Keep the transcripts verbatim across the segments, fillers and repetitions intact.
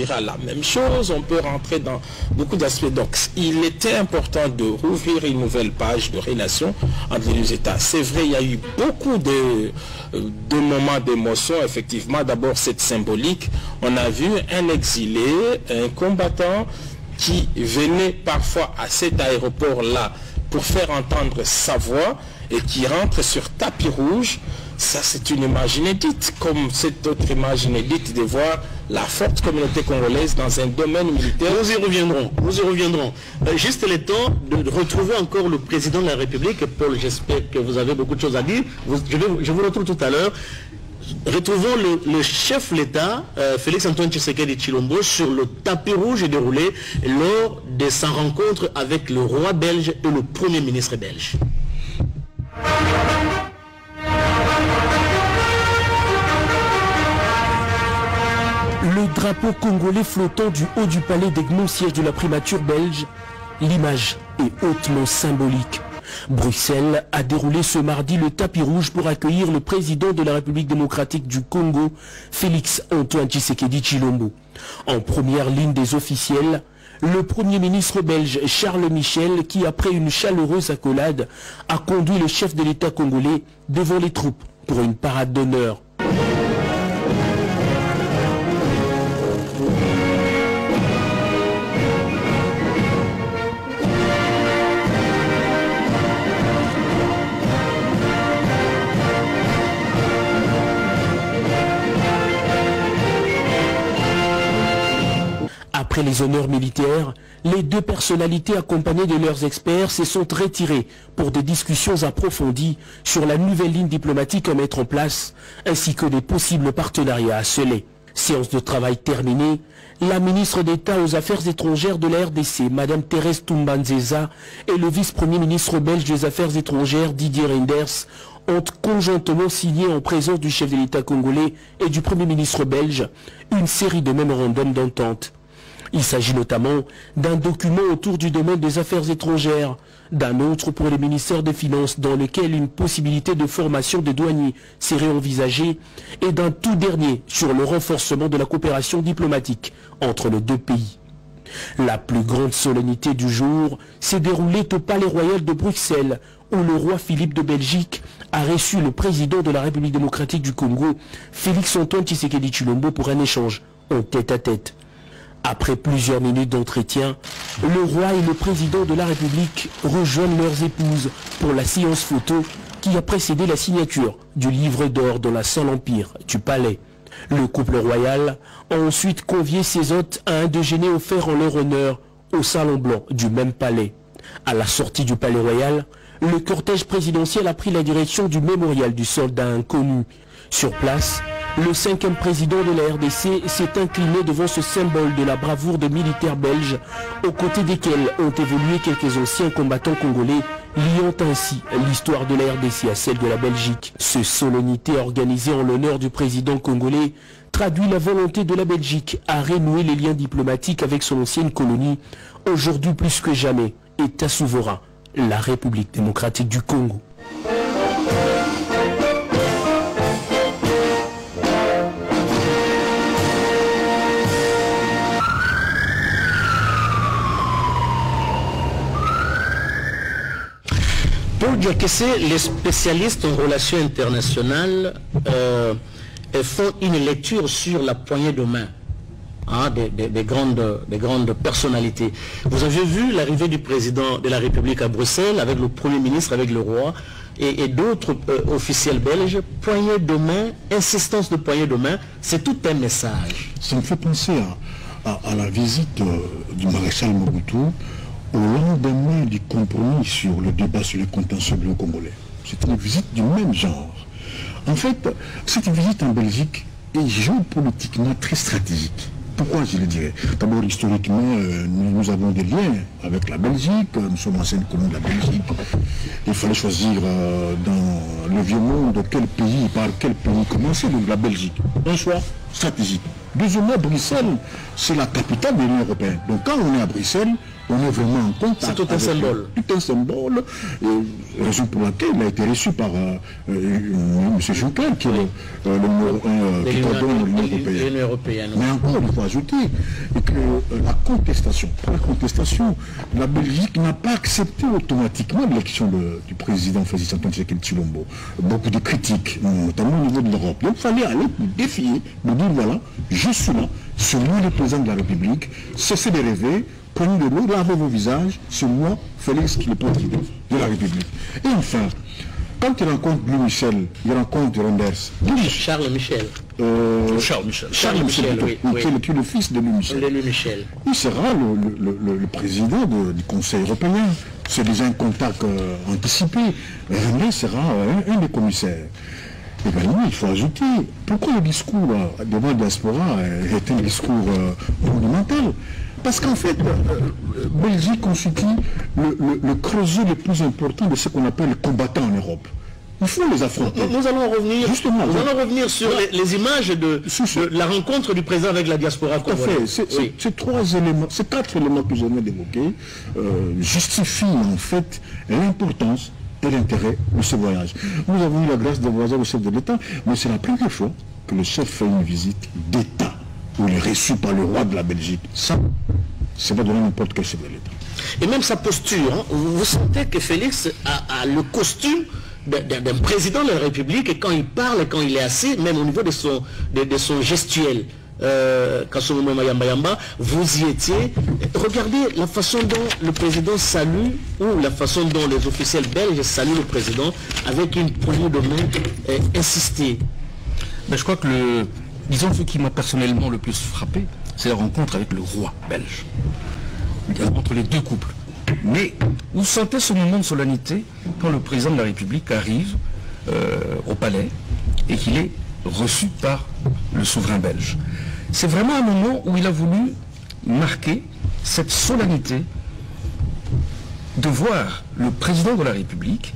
la même chose, on peut rentrer dans beaucoup d'aspects. Donc, il était important de rouvrir une nouvelle page de relations entre les deux États. C'est vrai, il y a eu beaucoup de, de moments d'émotion, effectivement. D'abord, cette symbolique. On a vu un exilé, un combattant qui venait parfois à cet aéroport-là pour faire entendre sa voix et qui rentre sur tapis rouge. Ça, c'est une image inédite, comme cette autre image inédite de voir la forte communauté congolaise dans un domaine militaire. Nous y reviendrons, nous y reviendrons. Euh, juste le temps de retrouver encore le président de la République. Paul, j'espère que vous avez beaucoup de choses à dire. Vous, je, vais, je vous retrouve tout à l'heure. Retrouvons le, le chef de l'État, euh, Félix-Antoine Tshisekedi Tshilombo, sur le tapis rouge déroulé lors de sa rencontre avec le roi belge et le premier ministre belge. Le drapeau congolais flottant du haut du palais d'Egmont, siège de la primature belge, l'image est hautement symbolique. Bruxelles a déroulé ce mardi le tapis rouge pour accueillir le président de la République démocratique du Congo, Félix-Antoine Tshisekedi Tshilombo. En première ligne des officiels, le Premier ministre belge Charles Michel, qui après une chaleureuse accolade, a conduit le chef de l'État congolais devant les troupes pour une parade d'honneur. Après les honneurs militaires, les deux personnalités accompagnées de leurs experts se sont retirées pour des discussions approfondies sur la nouvelle ligne diplomatique à mettre en place, ainsi que des possibles partenariats à sceller. Séance de travail terminée, la ministre d'État aux Affaires étrangères de la R D C, Madame Thérèse Toumba-Nzeza, et le vice-premier ministre belge des Affaires étrangères, Didier Reynders, ont conjointement signé en présence du chef de l'État congolais et du Premier ministre belge une série de mémorandums d'entente. Il s'agit notamment d'un document autour du domaine des affaires étrangères, d'un autre pour le ministère des Finances dans lequel une possibilité de formation des douaniers serait envisagée, et d'un tout dernier sur le renforcement de la coopération diplomatique entre les deux pays. La plus grande solennité du jour s'est déroulée au Palais Royal de Bruxelles, où le roi Philippe de Belgique a reçu le président de la République démocratique du Congo, Félix-Antoine Tshisekedi Tshilombo, pour un échange en tête-à-tête. Après plusieurs minutes d'entretien, le roi et le président de la République rejoignent leurs épouses pour la séance photo qui a précédé la signature du livre d'or dans la salle Empire du palais. Le couple royal a ensuite convié ses hôtes à un déjeuner offert en leur honneur au salon blanc du même palais. À la sortie du palais royal, le cortège présidentiel a pris la direction du mémorial du soldat inconnu. Sur place, le cinquième président de la R D C s'est incliné devant ce symbole de la bravoure de militaires belges, aux côtés desquels ont évolué quelques anciens combattants congolais, liant ainsi l'histoire de la R D C à celle de la Belgique. Ce solennité organisée en l'honneur du président congolais traduit la volonté de la Belgique à renouer les liens diplomatiques avec son ancienne colonie, aujourd'hui plus que jamais, État souverain, la République démocratique du Congo. Paul Diakessé, les spécialistes en relations internationales euh, font une lecture sur la poignée de main hein, des, des, des, grandes, des grandes personnalités. Vous avez vu l'arrivée du président de la République à Bruxelles avec le Premier ministre, avec le roi et, et d'autres euh, officiels belges. Poignée de main, insistance de poignée de main, c'est tout un message. Ça me fait penser à, à, à la visite euh, du maréchal Mobutu au lendemain du compromis sur le débat sur les contentieux congolais. C'est une visite du même genre. En fait, cette visite en Belgique est géopolitiquement très stratégique. Pourquoi je le dirais? D'abord, historiquement, euh, nous, nous avons des liens avec la Belgique, nous sommes anciennes colonies de la Belgique. Il fallait choisir euh, dans le vieux monde quel pays, par quel pays commencer, donc la Belgique. Un choix stratégique. Deuxièmement, Bruxelles, c'est la capitale de l'Union européenne. Donc quand on est à Bruxelles, on est vraiment en contact. C'est tout un symbole. Tout un symbole, euh, raison pour laquelle il a été reçu par euh, euh, M. Juncker, qui est oui. euh, le numéro un qui coordonne l'Union européenne. Mais encore, il faut ajouter que euh, la contestation, la contestation, la Belgique n'a pas accepté automatiquement l'élection du président Félix Antoine Tshisekedi Tshilombo. Beaucoup de critiques, notamment au niveau de l'Europe. Donc il fallait aller pour défier, pour dire voilà, je suis là, c'est moi le président de la République, cessez de rêver, prenez de l'eau, lavez vos visages, c'est moi, Félix, qui est le président de la République. Et enfin, quand il rencontre Louis Michel, il rencontre Randers. Charles Michel. Euh, Charles Michel. Charles, Charles Michel, Michel oui, oui. Qui, est le, qui est le fils de Louis Michel. De Louis Michel. Il sera le, le, le, le président de, du Conseil européen. C'est déjà un contact euh, anticipé. Randers sera euh, un, un des commissaires. Également, il faut ajouter, pourquoi le discours euh, devant la diaspora euh, est un discours euh, monumental? Parce qu'en fait, euh, Belgique constitue le, le, le creuset le plus important de ce qu'on appelle les combattants en Europe. Il faut les affronter. Nous, nous allons revenir, Justement, nous allons revenir sur les, les images de, de la rencontre du président avec la diaspora congolaise. Oui. Ces trois éléments, ces quatre éléments que je viens d'évoquer euh, justifient en fait l'importance et l'intérêt de ce voyage. Nous avons eu la grâce de voyager au chef de l'État, mais c'est la première fois que le chef fait une visite d'État où il est reçu par le roi de la Belgique. Ça, c'est pas donner n'importe quel chef de l'État. Et même sa posture, hein, vous, vous sentez que Félix a, a le costume d'un président de la République, et quand il parle, et quand il est assis, même au niveau de son, de, de son gestuel, euh, Mayamba Yamba, vous y étiez. Regardez la façon dont le président salue, ou la façon dont les officiels belges saluent le président, avec une poignée de main euh, insistée. Ben, je crois que le... Disons, ce qui m'a personnellement le plus frappé, c'est la rencontre avec le roi belge, entre les deux couples. Mais vous sentez ce moment de solennité quand le président de la République arrive euh, au palais et qu'il est reçu par le souverain belge. C'est vraiment un moment où il a voulu marquer cette solennité de voir le président de la République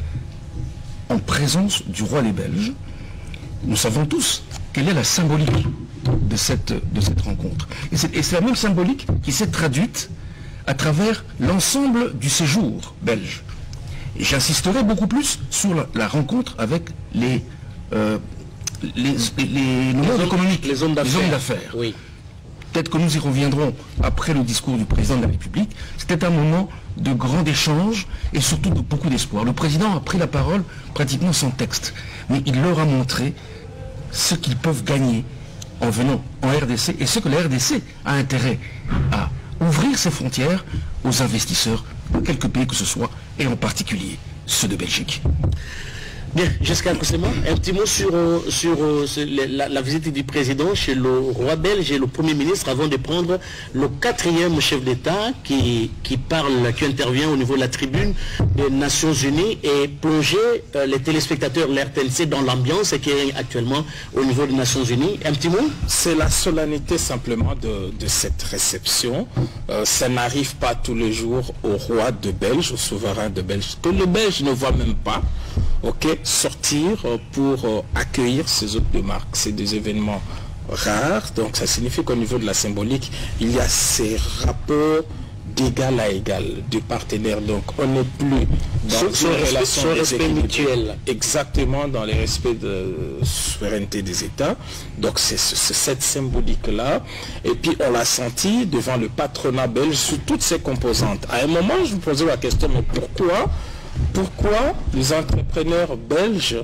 en présence du roi des Belges. Nous savons tous quelle est la symbolique de cette, de cette rencontre. Et c'est la même symbolique qui s'est traduite à travers l'ensemble du séjour belge. Et j'insisterai beaucoup plus sur la, la rencontre avec les, euh, les, les, les, les hommes économiques, les hommes d'affaires. Oui. Peut-être que nous y reviendrons après le discours du président de la République. C'était un moment de grand échange et surtout de beaucoup d'espoir. Le président a pris la parole pratiquement sans texte, mais il leur a montré ce qu'ils peuvent gagner en venant en R D C et ce que la R D C a intérêt à ouvrir ses frontières aux investisseurs de quelques pays que ce soit, et en particulier ceux de Belgique. Bien, jusqu'à présent, un petit mot sur, euh, sur euh, la, la visite du président chez le roi belge et le Premier ministre avant de prendre le quatrième chef d'État qui, qui parle, qui intervient au niveau de la tribune des Nations Unies et plonger euh, les téléspectateurs, l'R T N C, dans l'ambiance qui est actuellement au niveau des Nations Unies. Un petit mot? C'est la solennité simplement de, de cette réception. Euh, ça n'arrive pas tous les jours au roi de Belge, au souverain de Belge, que le Belge ne voit même pas. Ok, sortir pour euh, accueillir ces hôtes de marque, c'est des événements rares, donc ça signifie qu'au niveau de la symbolique, il y a ces rapports d'égal à égal, de partenaires, donc on n'est plus dans ce, une relation respect mutuel. Exactement, dans les respects de souveraineté des États, donc c'est cette symbolique-là, et puis on l'a senti devant le patronat belge sous toutes ses composantes. À un moment, je vous posais la question, mais pourquoi Pourquoi les entrepreneurs belges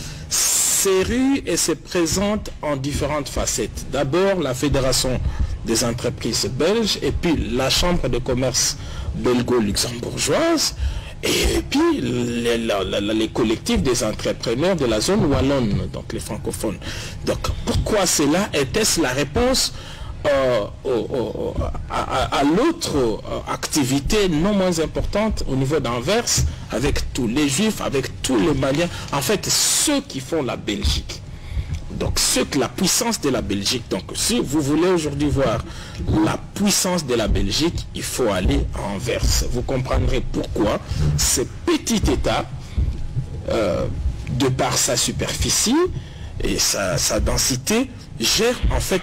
s'éruent et se présentent en différentes facettes? D'abord, la Fédération des entreprises belges, et puis la Chambre de commerce belgo-luxembourgeoise, et puis les, la, la, les collectifs des entrepreneurs de la zone wallonne, donc les francophones. Donc, pourquoi cela? Était-ce la réponse Euh, au, au, à, à, à l'autre euh, activité non moins importante au niveau d'Anvers, avec tous les juifs, avec tous les Maliens, en fait ceux qui font la Belgique, donc ceux que la puissance de la Belgique. Donc si vous voulez aujourd'hui voir la puissance de la Belgique, il faut aller à Anvers. Vous comprendrez pourquoi ce petit État, euh, de par sa superficie et sa, sa densité, gère en fait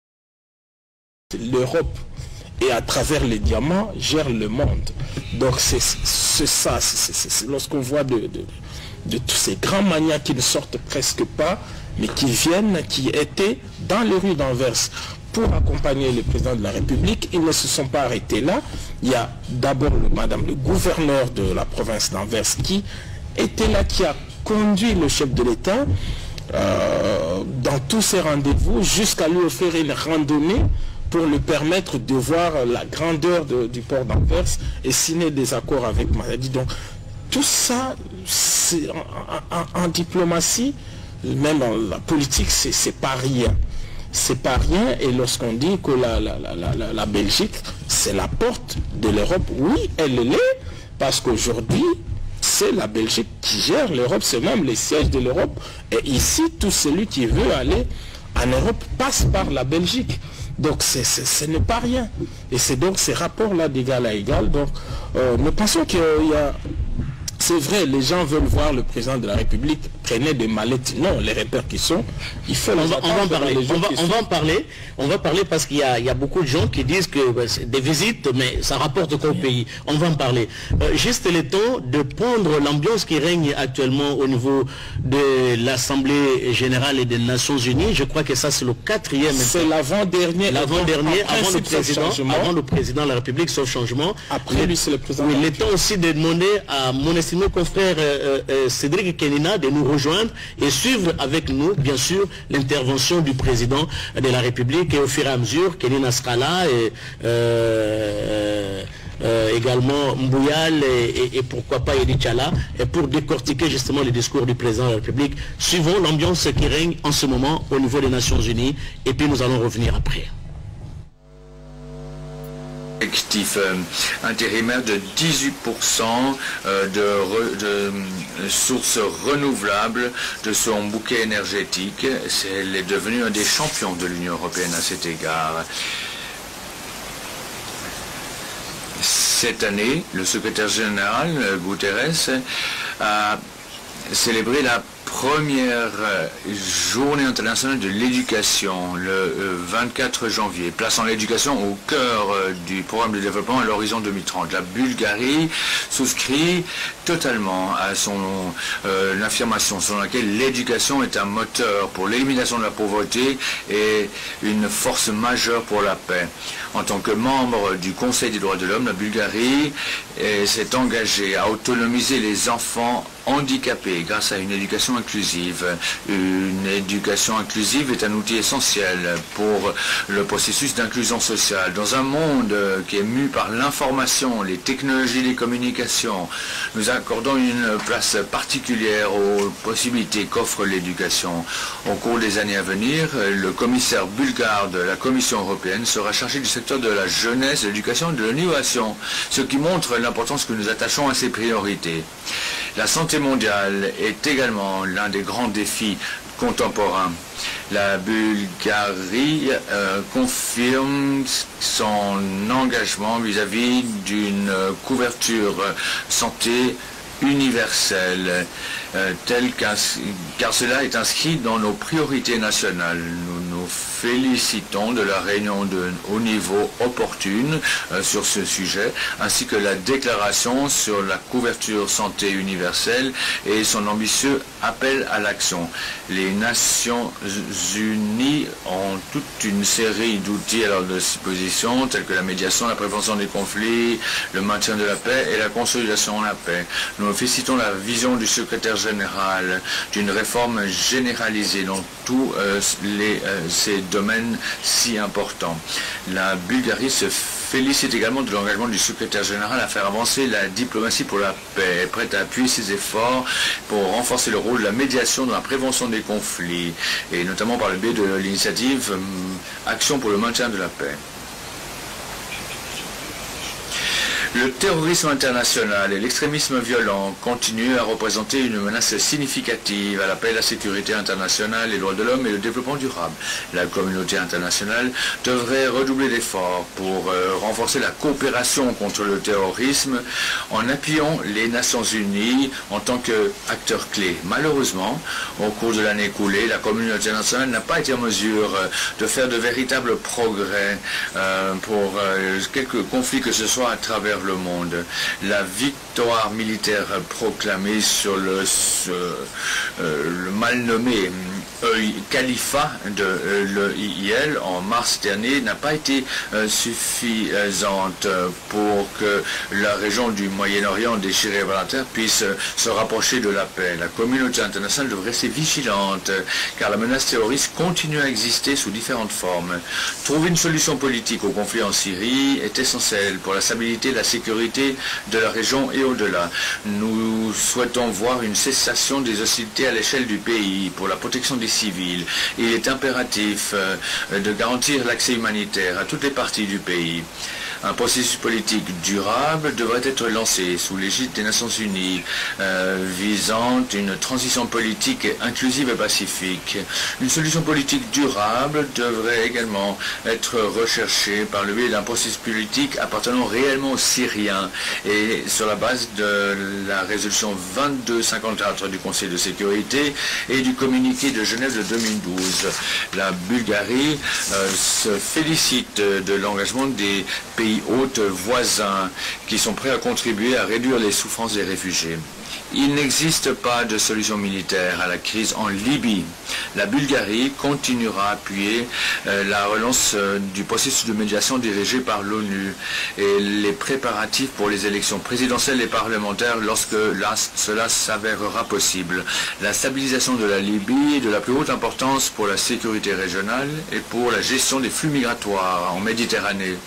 l'Europe et à travers les diamants gère le monde. Donc c'est ça, lorsqu'on voit de, de, de tous ces grands manias qui ne sortent presque pas, mais qui viennent, qui étaient dans les rues d'Anvers pour accompagner le président de la République, ils ne se sont pas arrêtés là. Il y a d'abord le, madame le gouverneur de la province d'Anvers qui était là, qui a conduit le chef de l'État euh, dans tous ses rendez-vous jusqu'à lui offrir une randonnée pour lui permettre de voir la grandeur de, du port d'Anvers et signer des accords avec Maradi. Donc tout ça, c'est en, en, en diplomatie, même en la politique, c'est pas rien. C'est pas rien, et lorsqu'on dit que la, la, la, la, la Belgique, c'est la porte de l'Europe, oui, elle l'est, parce qu'aujourd'hui, c'est la Belgique qui gère l'Europe, c'est même les sièges de l'Europe, et ici, tout celui qui veut aller en Europe passe par la Belgique. Donc c'est, c'est, ce n'est pas rien. Et c'est donc ces rapports-là d'égal à égal. Donc euh, nous pensons qu'il y a... C'est vrai, les gens veulent voir le président de la République traîner des mallettes. Non, les repères qui sont, il faut on va, on va en parler. On va, on va en parler. On va parler parce qu'il y a, il y a beaucoup de gens qui disent que bah, c'est des visites, mais ça rapporte quoi au pays. On va en parler. Euh, juste le temps de prendre l'ambiance qui règne actuellement au niveau de l'Assemblée générale et des Nations Unies. Je crois que ça c'est le quatrième. C'est l'avant-dernier. L'avant-dernier avant le président, avant le président de la République, sauf changement. Après lui, c'est le président. Oui, le temps aussi de demander à mon estimé confrère euh, euh, Cédric Kenina de nous rejoindre et suivre avec nous, bien sûr, l'intervention du président de la République, et au fur et à mesure, Kenina sera là, et euh, euh, également Mbouyal et, et, et pourquoi pas Edi Tchala, et pour décortiquer justement le discours du président de la République. Suivons l'ambiance qui règne en ce moment au niveau des Nations Unies, et puis nous allons revenir après. Effectif euh, intérimaire de dix-huit pour cent euh, de, re, de euh, sources renouvelables de son bouquet énergétique. Elle est devenue un des champions de l'Union européenne à cet égard. Cette année, le secrétaire général Guterres a célébré la première journée internationale de l'éducation le vingt-quatre janvier, plaçant l'éducation au cœur du programme de développement à l'horizon deux mille trente. La Bulgarie souscrit totalement à son euh, l'affirmation selon laquelle l'éducation est un moteur pour l'élimination de la pauvreté et une force majeure pour la paix. En tant que membre du Conseil des droits de l'homme, la Bulgarie s'est engagée à autonomiser les enfants handicapés grâce à une éducation inclusive. Une éducation inclusive est un outil essentiel pour le processus d'inclusion sociale. Dans un monde qui est mu par l'information, les technologies des communications, nous accordons une place particulière aux possibilités qu'offre l'éducation. Au cours des années à venir, le commissaire bulgare de la Commission européenne sera chargé du secteur de la jeunesse, de l'éducation et de l'innovation, ce qui montre l'importance que nous attachons à ces priorités. La santé mondiale est également l'un des grands défis contemporains. La Bulgarie euh, confirme son engagement vis-à-vis d'une couverture santé universelle, euh, telle qu'un, car cela est inscrit dans nos priorités nationales. Nous nous félicitons de la réunion de haut niveau opportune euh, sur ce sujet, ainsi que la déclaration sur la couverture santé universelle et son ambitieux appel à l'action. Les Nations Unies ont toute une série d'outils à leur disposition, tels que la médiation, la prévention des conflits, le maintien de la paix et la consolidation de la paix. Nous félicitons la vision du secrétaire général d'une réforme généralisée dans tous euh, les, euh, ces domaines si importants. La Bulgarie se félicite également de l'engagement du secrétaire général à faire avancer la diplomatie pour la paix, est prête à appuyer ses efforts pour renforcer le rôle de la médiation dans la prévention des conflits, et notamment par le biais de l'initiative euh, Action pour le maintien de la paix. Le terrorisme international et l'extrémisme violent continuent à représenter une menace significative à la paix, la sécurité internationale, les droits de l'homme et le développement durable. La communauté internationale devrait redoubler d'efforts pour euh, renforcer la coopération contre le terrorisme en appuyant les Nations Unies en tant qu'acteur clé. Malheureusement, au cours de l'année écoulée, la communauté internationale n'a pas été en mesure euh, de faire de véritables progrès euh, pour euh, quelques conflits que ce soit à travers le monde. La victoire militaire proclamée sur le, ce, euh, le mal nommé euh, califat de euh, l'E I L en mars dernier n'a pas été euh, suffisante pour que la région du Moyen-Orient déchirée par la terre puisse euh, se rapprocher de la paix. La communauté internationale devrait rester vigilante car la menace terroriste continue à exister sous différentes formes. Trouver une solution politique au conflit en Syrie est essentiel pour la stabilité et la sécurité de la région et au-delà. Nous souhaitons voir une cessation des hostilités à l'échelle du pays pour la protection des civils. Il est impératif euh, de garantir l'accès humanitaire à toutes les parties du pays. Un processus politique durable devrait être lancé sous l'égide des Nations Unies, euh, visant une transition politique inclusive et pacifique. Une solution politique durable devrait également être recherchée par le biais d'un processus politique appartenant réellement aux Syriens et sur la base de la résolution vingt-deux cinquante-quatre du Conseil de sécurité et du communiqué de Genève de deux mille douze. La Bulgarie euh, se félicite de l'engagement des pays hôtes voisins qui sont prêts à contribuer à réduire les souffrances des réfugiés. Il n'existe pas de solution militaire à la crise en Libye. La Bulgarie continuera à appuyer euh, la relance euh, du processus de médiation dirigé par l'ONU et les préparatifs pour les élections présidentielles et parlementaires lorsque là, cela s'avérera possible. La stabilisation de la Libye est de la plus haute importance pour la sécurité régionale et pour la gestion des flux migratoires en Méditerranée.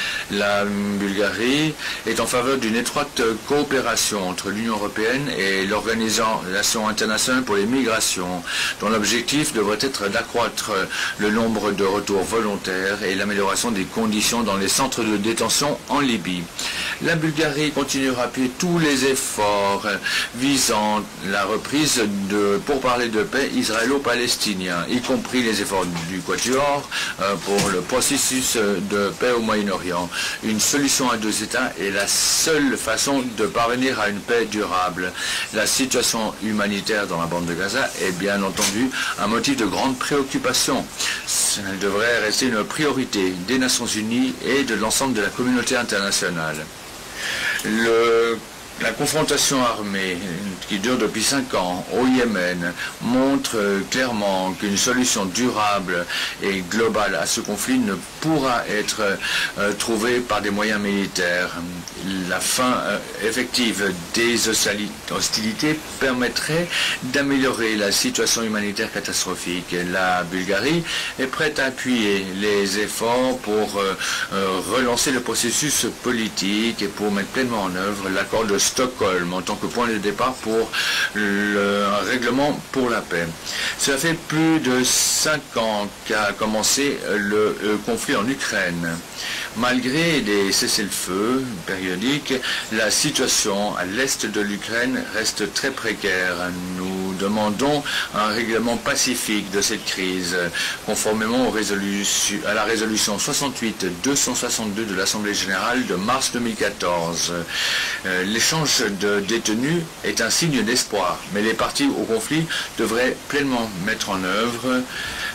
La Bulgarie est en faveur d'une étroite coopération entre l'Union européenne et l'Organisation internationale pour les migrations, dont l'objectif devrait être d'accroître le nombre de retours volontaires et l'amélioration des conditions dans les centres de détention en Libye. La Bulgarie continuera à appuyer tous les efforts visant la reprise de pourparlers de paix israélo-palestinien, y compris les efforts du Quatuor pour le processus de paix au Moyen-Orient. Une solution à deux États est la seule façon de parvenir à une paix durable. La situation humanitaire dans la bande de Gaza est bien entendu un motif de grande préoccupation. Elle devrait rester une priorité des Nations Unies et de l'ensemble de la communauté internationale. Le La confrontation armée qui dure depuis cinq ans au Yémen montre clairement qu'une solution durable et globale à ce conflit ne pourra être euh, trouvée par des moyens militaires. La fin euh, effective des hostilités permettrait d'améliorer la situation humanitaire catastrophique. La Bulgarie est prête à appuyer les efforts pour euh, euh, relancer le processus politique et pour mettre pleinement en œuvre l'accord de Stockholm en tant que point de départ pour le un règlement pour la paix. Cela fait plus de cinq ans qu'a commencé le, le conflit en Ukraine. Malgré des cessez-le-feu périodiques, la situation à l'est de l'Ukraine reste très précaire. Nous demandons un règlement pacifique de cette crise, conformément aux résolutions, à la résolution soixante-huit deux cent soixante-deux de l'Assemblée générale de mars deux mille quatorze. Euh, L'échange de détenus est un signe d'espoir, mais les parties au conflit devraient pleinement mettre en œuvre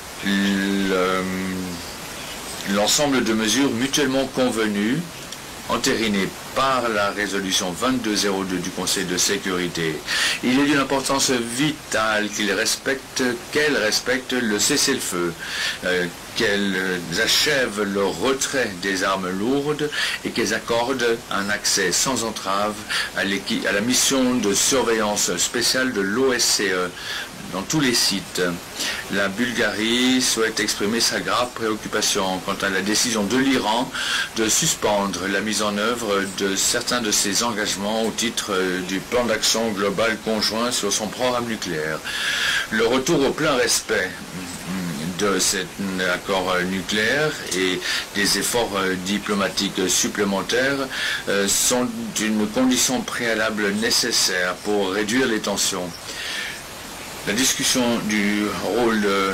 le l'ensemble de mesures mutuellement convenues, entérinées par la résolution vingt-deux zéro deux du Conseil de sécurité. Il est d'une importance vitale qu'ils respectent, qu'elles respectent le cessez-le-feu, euh, qu'elles achèvent le retrait des armes lourdes et qu'elles accordent un accès sans entrave à, à la mission de surveillance spéciale de l'O S C E dans tous les sites. La Bulgarie souhaite exprimer sa grave préoccupation quant à la décision de l'Iran de suspendre la mise en œuvre de certains de ses engagements au titre du plan d'action global conjoint sur son programme nucléaire. Le retour au plein respect de cet accord nucléaire et des efforts diplomatiques supplémentaires sont une condition préalable nécessaire pour réduire les tensions. La discussion du rôle de,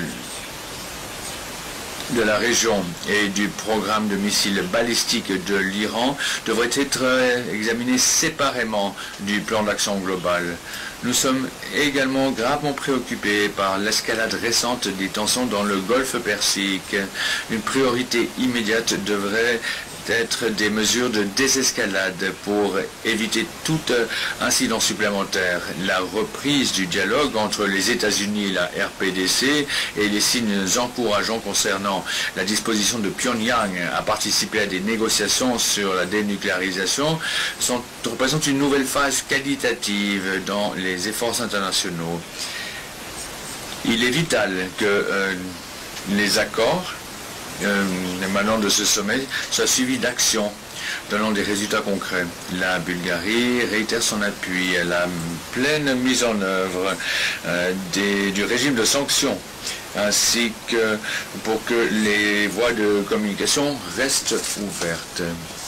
de la région et du programme de missiles balistiques de l'Iran devrait être examinée séparément du plan d'action global. Nous sommes également gravement préoccupés par l'escalade récente des tensions dans le Golfe Persique. Une priorité immédiate devrait être des mesures de désescalade pour éviter tout incident supplémentaire. La reprise du dialogue entre les États-Unis et la R P D C et les signes encourageants concernant la disposition de Pyongyang à participer à des négociations sur la dénucléarisation sont, représentent une nouvelle phase qualitative dans les efforts internationaux. Il est vital que euh, les accords Euh, émanant de ce sommet soit suivi d'actions donnant des résultats concrets. La Bulgarie réitère son appui à la pleine mise en œuvre euh, des, du régime de sanctions ainsi que pour que les voies de communication restent ouvertes.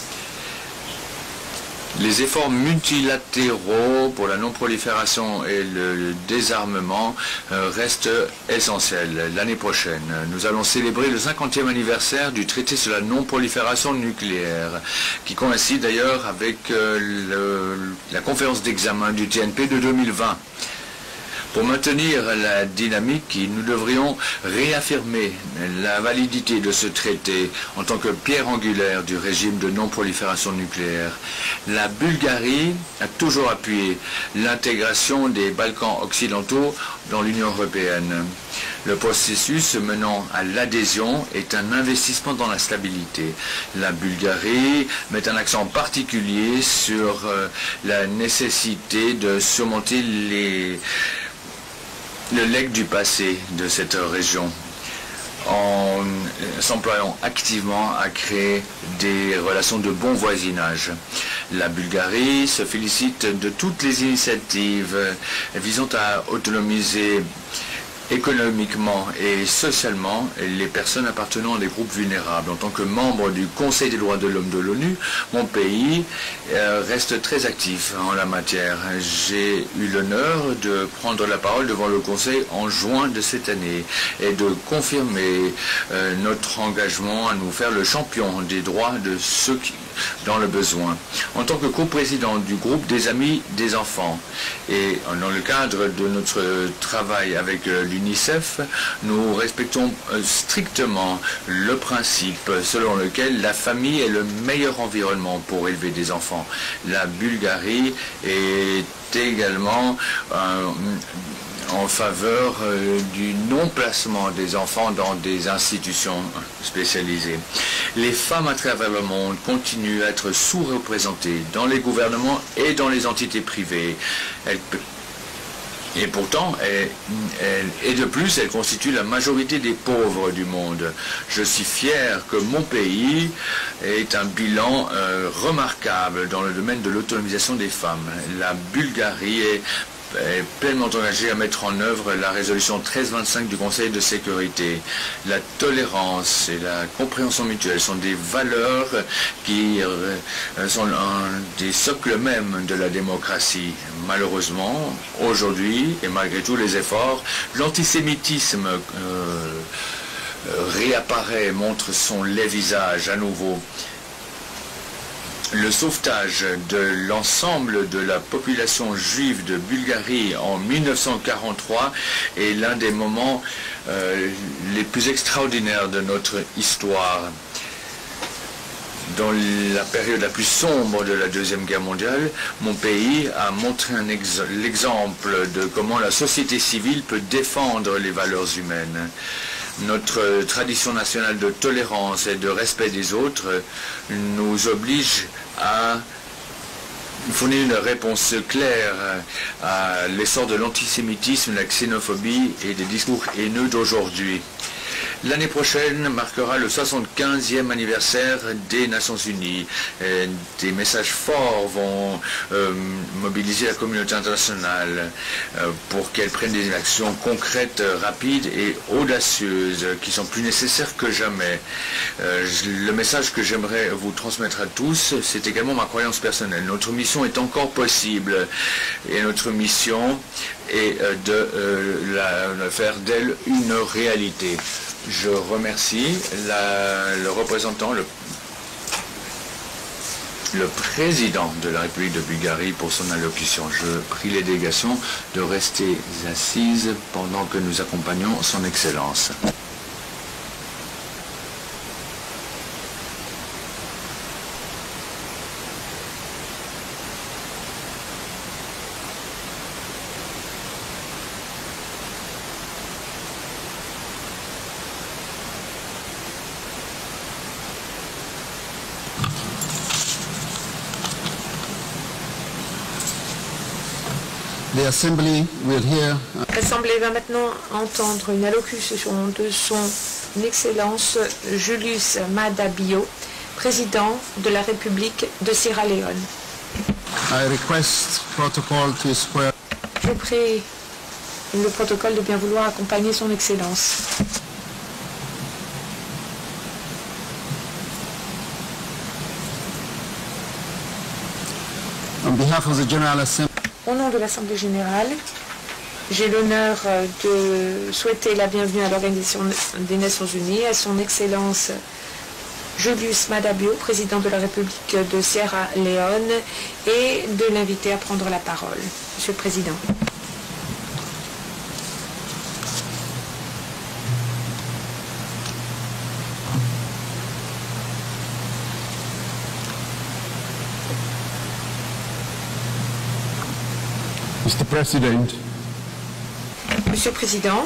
Les efforts multilatéraux pour la non-prolifération et le désarmement euh, restent essentiels. L'année prochaine, nous allons célébrer le cinquantième anniversaire du traité sur la non-prolifération nucléaire, qui coïncide d'ailleurs avec euh, le, la conférence d'examen du T N P de deux mille vingt. Pour maintenir la dynamique, nous devrions réaffirmer la validité de ce traité en tant que pierre angulaire du régime de non-prolifération nucléaire. La Bulgarie a toujours appuyé l'intégration des Balkans occidentaux dans l'Union européenne. Le processus menant à l'adhésion est un investissement dans la stabilité. La Bulgarie met un accent particulier sur euh, la nécessité de surmonter les... le legs du passé de cette région en s'employant activement à créer des relations de bon voisinage. La Bulgarie se félicite de toutes les initiatives visant à autonomiser économiquement et socialement les personnes appartenant à des groupes vulnérables. En tant que membre du Conseil des droits de l'homme de l'ONU, mon pays euh, reste très actif en la matière. J'ai eu l'honneur de prendre la parole devant le Conseil en juin de cette année et de confirmer euh, notre engagement à nous faire le champion des droits de ceux qui dans le besoin. En tant que coprésident du groupe des Amis des enfants et dans le cadre de notre travail avec l'UNICEF, nous respectons strictement le principe selon lequel la famille est le meilleur environnement pour élever des enfants. La Bulgarie est également euh, en faveur euh, du non-placement des enfants dans des institutions spécialisées. Les femmes à travers le monde continuent à être sous-représentées dans les gouvernements et dans les entités privées. Elles, et pourtant, elles, elles, et de plus, elles constituent la majorité des pauvres du monde. Je suis fier que mon pays ait un bilan euh, remarquable dans le domaine de l'autonomisation des femmes. La Bulgarie est est pleinement engagé à mettre en œuvre la résolution treize vingt-cinq du Conseil de sécurité. La tolérance et la compréhension mutuelle sont des valeurs qui sont un des socles mêmes de la démocratie. Malheureusement, aujourd'hui, et malgré tous les efforts, l'antisémitisme euh, réapparaît, montre son laid visage à nouveau. Le sauvetage de l'ensemble de la population juive de Bulgarie en mille neuf cent quarante-trois est l'un des moments euh, les plus extraordinaires de notre histoire. Dans la période la plus sombre de la Deuxième Guerre mondiale, mon pays a montré l'exemple de comment la société civile peut défendre les valeurs humaines. Notre tradition nationale de tolérance et de respect des autres nous oblige à fournir une réponse claire à l'essor de l'antisémitisme, la xénophobie et des discours haineux d'aujourd'hui. L'année prochaine marquera le soixante-quinzième anniversaire des Nations Unies. Et des messages forts vont euh, mobiliser la communauté internationale euh, pour qu'elle prenne des actions concrètes, rapides et audacieuses qui sont plus nécessaires que jamais. Euh, le message que j'aimerais vous transmettre à tous, c'est également ma croyance personnelle. Notre mission est encore possible et notre mission est de euh, la, de faire d'elle une réalité. Je remercie la, le représentant, le, le président de la République de Bulgarie pour son allocution. Je prie les délégations de rester assises pendant que nous accompagnons son Excellence. L'Assemblée va maintenant entendre une allocution de son Excellence Julius Maada Bio, président de la République de Sierra Leone. I request protocol to square. Je prie le protocole de bien vouloir accompagner son Excellence. On behalf of the General Assembly. Au nom de l'Assemblée générale, j'ai l'honneur de souhaiter la bienvenue à l'Organisation des Nations Unies, à son Excellence Julius Maada Bio, président de la République de Sierra Leone, et de l'inviter à prendre la parole. Monsieur le Président. Mister President. Monsieur le Président,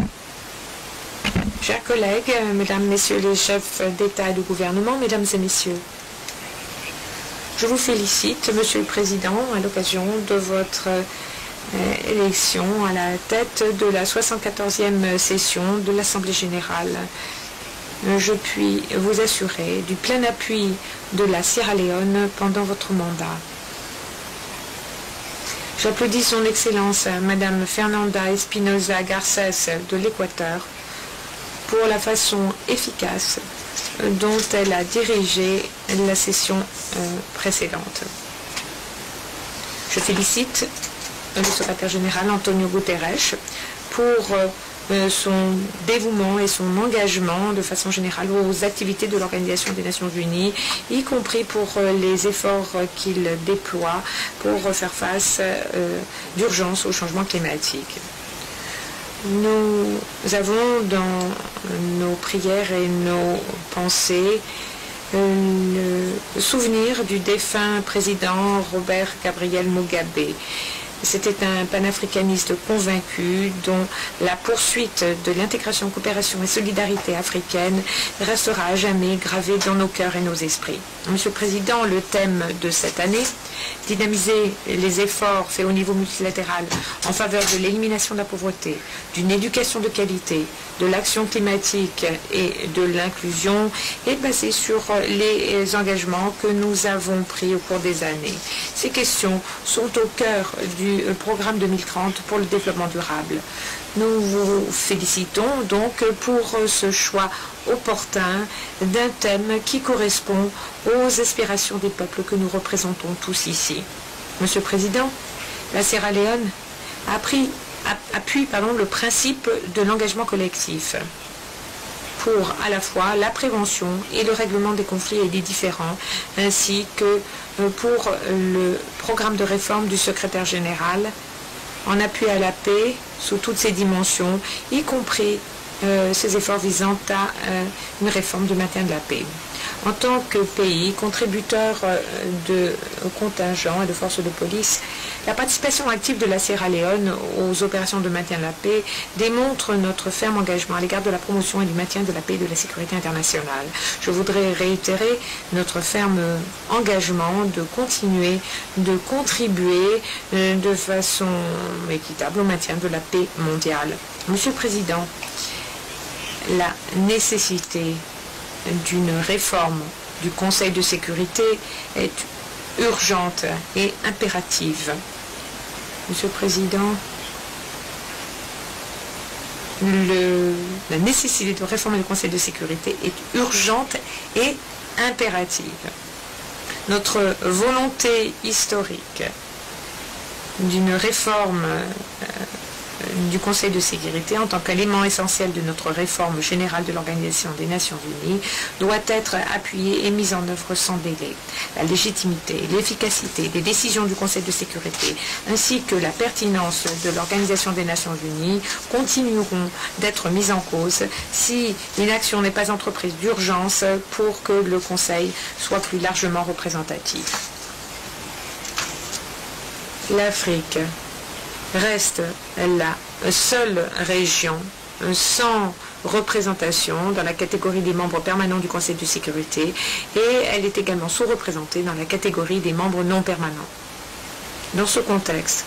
chers collègues, mesdames, messieurs les chefs d'État et de gouvernement, mesdames et messieurs, je vous félicite, Monsieur le Président, à l'occasion de votre euh, élection à la tête de la soixante-quatorzième session de l'Assemblée générale. Je puis vous assurer du plein appui de la Sierra Leone pendant votre mandat. J'applaudis son Excellence, Madame Fernanda Espinosa Garcés de l'Équateur, pour la façon efficace dont elle a dirigé la session euh, précédente. Je félicite le secrétaire général Antonio Guterres pour euh, son dévouement et son engagement de façon générale aux activités de l'Organisation des Nations Unies, y compris pour euh, les efforts euh, qu'il déploie pour euh, faire face euh, d'urgence au changement climatique. Nous avons dans nos prières et nos pensées euh, le souvenir du défunt président Robert Gabriel Mugabe. C'était un panafricaniste convaincu dont la poursuite de l'intégration, coopération et solidarité africaine restera à jamais gravée dans nos cœurs et nos esprits. Monsieur le Président, le thème de cette année, dynamiser les efforts faits au niveau multilatéral en faveur de l'élimination de la pauvreté, d'une éducation de qualité, de l'action climatique et de l'inclusion, est basé sur les engagements que nous avons pris au cours des années. Ces questions sont au cœur du programme deux mille trente pour le développement durable. Nous vous félicitons donc pour ce choix opportun d'un thème qui correspond aux aspirations des peuples que nous représentons tous ici. Monsieur le Président, la Sierra Leone a pris, a, appuie pardon, le principe de l'engagement collectif pour à la fois la prévention et le règlement des conflits et des différends, ainsi que pour le programme de réforme du secrétaire général en appui à la paix sous toutes ses dimensions, y compris euh, ses efforts visant à euh, une réforme du maintien de la paix. En tant que pays contributeur euh, de contingents et de forces de police, la participation active de la Sierra Leone aux opérations de maintien de la paix démontre notre ferme engagement à l'égard de la promotion et du maintien de la paix et de la sécurité internationale. Je voudrais réitérer notre ferme engagement de continuer de contribuer euh, de façon équitable au maintien de la paix mondiale. Monsieur le Président, la nécessité d'une réforme du Conseil de sécurité est urgente et impérative. Monsieur le Président, le, la nécessité de réformer le Conseil de sécurité est urgente et impérative. Notre volonté historique d'une réforme euh, du Conseil de sécurité en tant qu'élément essentiel de notre réforme générale de l'Organisation des Nations Unies doit être appuyée et mise en œuvre sans délai. La légitimité, l'efficacité des décisions du Conseil de sécurité ainsi que la pertinence de l'Organisation des Nations Unies continueront d'être mises en cause si une action n'est pas entreprise d'urgence pour que le Conseil soit plus largement représentatif. L'Afrique reste la seule région sans représentation dans la catégorie des membres permanents du Conseil de sécurité et elle est également sous-représentée dans la catégorie des membres non permanents. Dans ce contexte,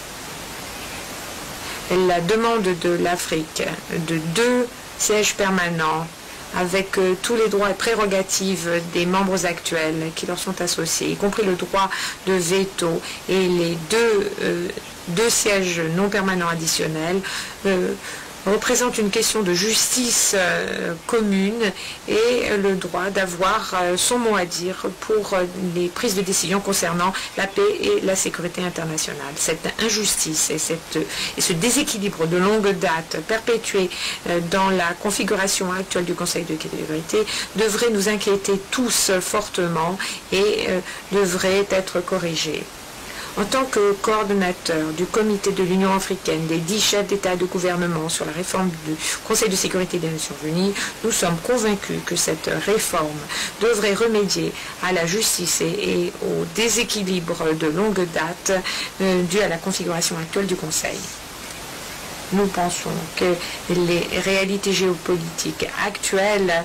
la demande de l'Afrique de deux sièges permanents avec euh, tous les droits et prérogatives des membres actuels qui leur sont associés, y compris le droit de veto et les deux, euh, deux sièges non permanents additionnels, euh, représente une question de justice euh, commune et euh, le droit d'avoir euh, son mot à dire pour euh, les prises de décision concernant la paix et la sécurité internationale. Cette injustice et, cette, et ce déséquilibre de longue date perpétué euh, dans la configuration actuelle du Conseil de sécurité devrait nous inquiéter tous euh, fortement et euh, devrait être corrigé. En tant que coordonnateur du comité de l'Union africaine des dix chefs d'État et de gouvernement sur la réforme du Conseil de sécurité des Nations Unies, nous sommes convaincus que cette réforme devrait remédier à la justice et, et au déséquilibre de longue date euh, dû à la configuration actuelle du Conseil. Nous pensons que les réalités géopolitiques actuelles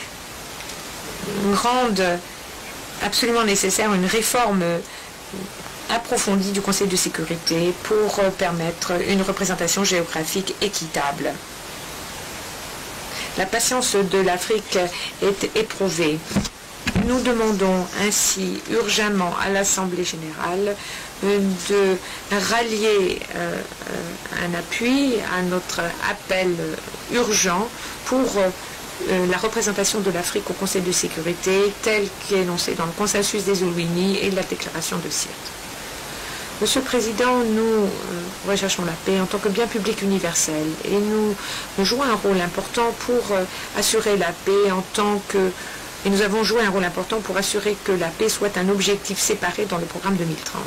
rendent absolument nécessaire une réforme approfondie du Conseil de sécurité pour permettre une représentation géographique équitable. La patience de l'Afrique est éprouvée. Nous demandons ainsi urgemment à l'Assemblée générale de rallier euh, un appui à notre appel urgent pour euh, la représentation de l'Afrique au Conseil de sécurité tel qu'énoncé dans le consensus des Ouluini et la déclaration de Sirte. Monsieur le Président, nous euh, recherchons la paix en tant que bien public universel et nous, nous jouons un rôle important pour euh, assurer la paix en tant que... Et nous avons joué un rôle important pour assurer que la paix soit un objectif séparé dans le programme deux mille trente.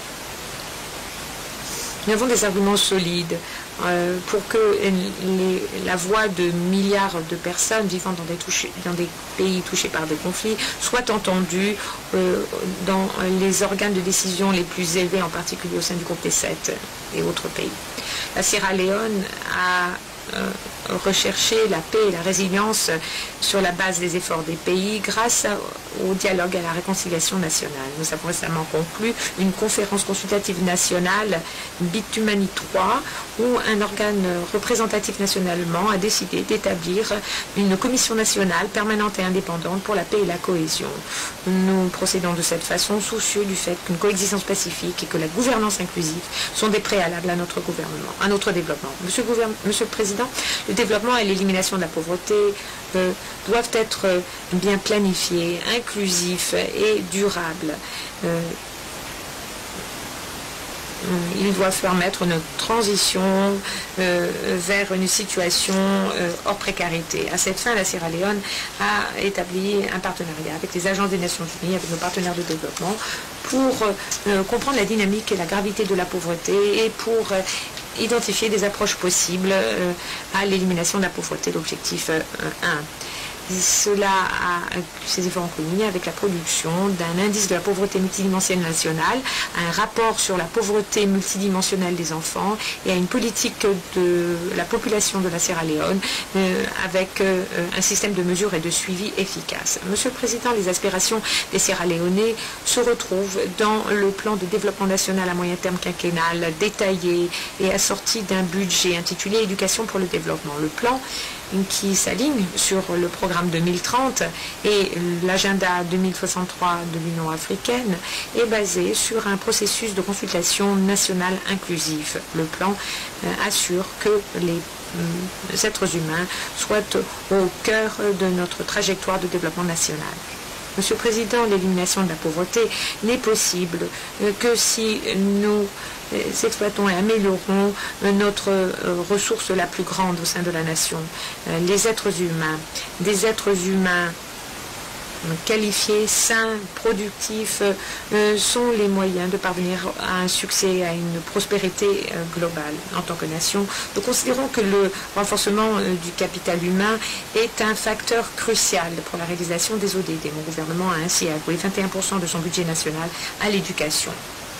Nous avons des arguments solides euh, pour que les, la voix de milliards de personnes vivant dans des, touchés, dans des pays touchés par des conflits soit entendue euh, dans les organes de décision les plus élevés, en particulier au sein du groupe P sept et autres pays. La Sierra Leone a euh, recherché la paix et la résilience sur la base des efforts des pays grâce à, au dialogue et à la réconciliation nationale. Nous avons récemment conclu une conférence consultative nationale Bitumani trois où un organe représentatif nationalement a décidé d'établir une commission nationale permanente et indépendante pour la paix et la cohésion. Nous procédons de cette façon soucieux du fait qu'une coexistence pacifique et que la gouvernance inclusive sont des préalables à notre gouvernement, à notre développement. Monsieur, Monsieur le Président, le développement et l'élimination de la pauvreté euh, doivent être euh, bien planifiés, inclusifs et durables. Euh, Ils doivent permettre une transition euh, vers une situation euh, hors précarité. À cette fin, la Sierra Leone a établi un partenariat avec les agences des Nations Unies, avec nos partenaires de développement, pour euh, comprendre la dynamique et la gravité de la pauvreté et pour euh, identifier des approches possibles euh, à l'élimination de la pauvreté, l'objectif euh, un. Cela a ses efforts en commun avec la production d'un indice de la pauvreté multidimensionnelle nationale, un rapport sur la pauvreté multidimensionnelle des enfants et à une politique de la population de la Sierra Leone euh, avec euh, un système de mesure et de suivi efficace. Monsieur le Président, les aspirations des Sierra Leonais se retrouvent dans le plan de développement national à moyen terme quinquennal détaillé et assorti d'un budget intitulé Éducation pour le développement. Le plan qui s'aligne sur le programme deux mille trente et l'agenda deux mille soixante-trois de l'Union africaine est basé sur un processus de consultation nationale inclusive. Le plan euh, assure que les euh, êtres humains soient au cœur de notre trajectoire de développement national. Monsieur le Président, l'élimination de la pauvreté n'est possible que si nous exploitons et améliorons notre ressource la plus grande au sein de la nation, les êtres humains. Des êtres humains qualifiés, sains, productifs, euh, sont les moyens de parvenir à un succès, à une prospérité euh, globale. En tant que nation, nous considérons que le renforcement euh, du capital humain est un facteur crucial pour la réalisation des O D D. Mon gouvernement a ainsi alloué vingt et un pour cent de son budget national à l'éducation.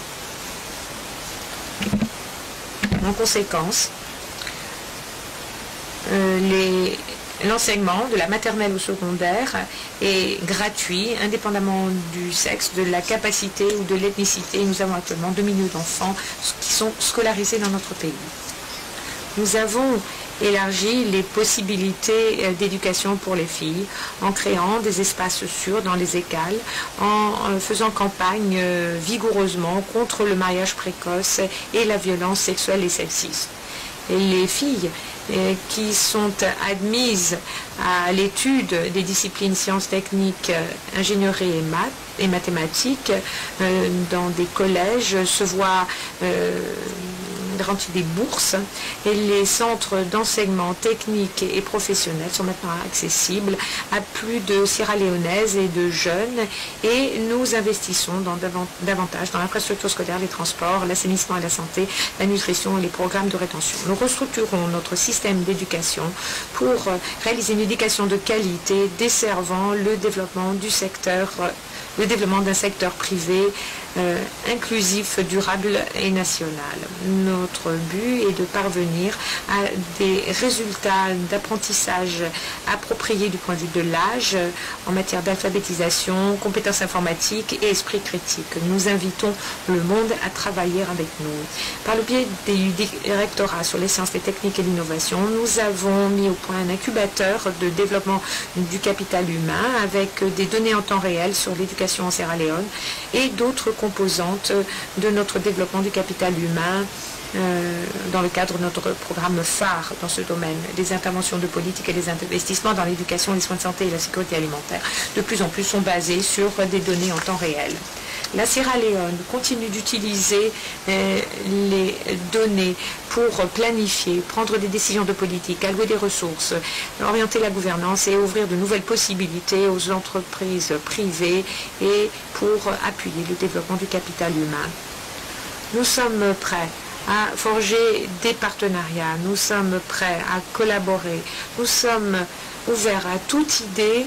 En conséquence, euh, les L'enseignement de la maternelle au secondaire est gratuit, indépendamment du sexe, de la capacité ou de l'ethnicité. Nous avons actuellement deux millions d'enfants qui sont scolarisés dans notre pays. Nous avons élargi les possibilités d'éducation pour les filles en créant des espaces sûrs dans les écoles, en faisant campagne vigoureusement contre le mariage précoce et la violence sexuelle et sexiste. Et les filles qui sont admises à l'étude des disciplines sciences techniques, ingénierie et maths et mathématiques euh, dans des collèges se voient euh, garantir des bourses et les centres d'enseignement technique et professionnel sont maintenant accessibles à plus de Sierra-Léonaises et de jeunes et nous investissons dans davantage dans l'infrastructure scolaire, les transports, l'assainissement et la santé, la nutrition et les programmes de rétention. Nous restructurons notre système d'éducation pour réaliser une éducation de qualité desservant le développement du secteur, le développement d'un secteur privé euh, inclusif, durable et national. Notre but est de parvenir à des résultats d'apprentissage appropriés du point de vue de l'âge en matière d'alphabétisation, compétences informatiques et esprit critique. Nous invitons le monde à travailler avec nous. Par le biais du directorat sur les sciences, les techniques et l'innovation, nous avons mis au point un incubateur de développement du capital humain avec des données en temps réel sur l'éducation en Sierra Leone et d'autres composantes de notre développement du capital humain euh, dans le cadre de notre programme phare dans ce domaine, les interventions de politique et les investissements dans l'éducation, les soins de santé et la sécurité alimentaire, de plus en plus sont basés sur des données en temps réel. La Sierra Leone continue d'utiliser euh, les données pour planifier, prendre des décisions de politique, allouer des ressources, orienter la gouvernance et ouvrir de nouvelles possibilités aux entreprises privées et pour appuyer le développement du capital humain. Nous sommes prêts à forger des partenariats, nous sommes prêts à collaborer, nous sommes ouverts à toute idée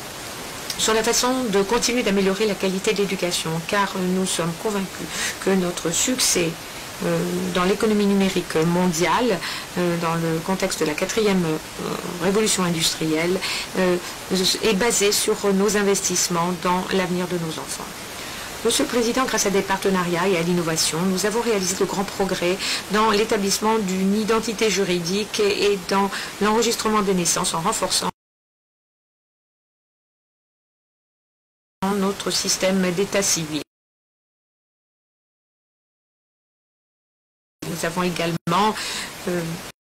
sur la façon de continuer d'améliorer la qualité de l'éducation, car nous sommes convaincus que notre succès euh, dans l'économie numérique mondiale, euh, dans le contexte de la quatrième euh, révolution industrielle, euh, est basé sur nos investissements dans l'avenir de nos enfants. Monsieur le Président, grâce à des partenariats et à l'innovation, nous avons réalisé de grands progrès dans l'établissement d'une identité juridique et dans l'enregistrement des naissances en renforçant notre système d'état civil. Nous avons également euh,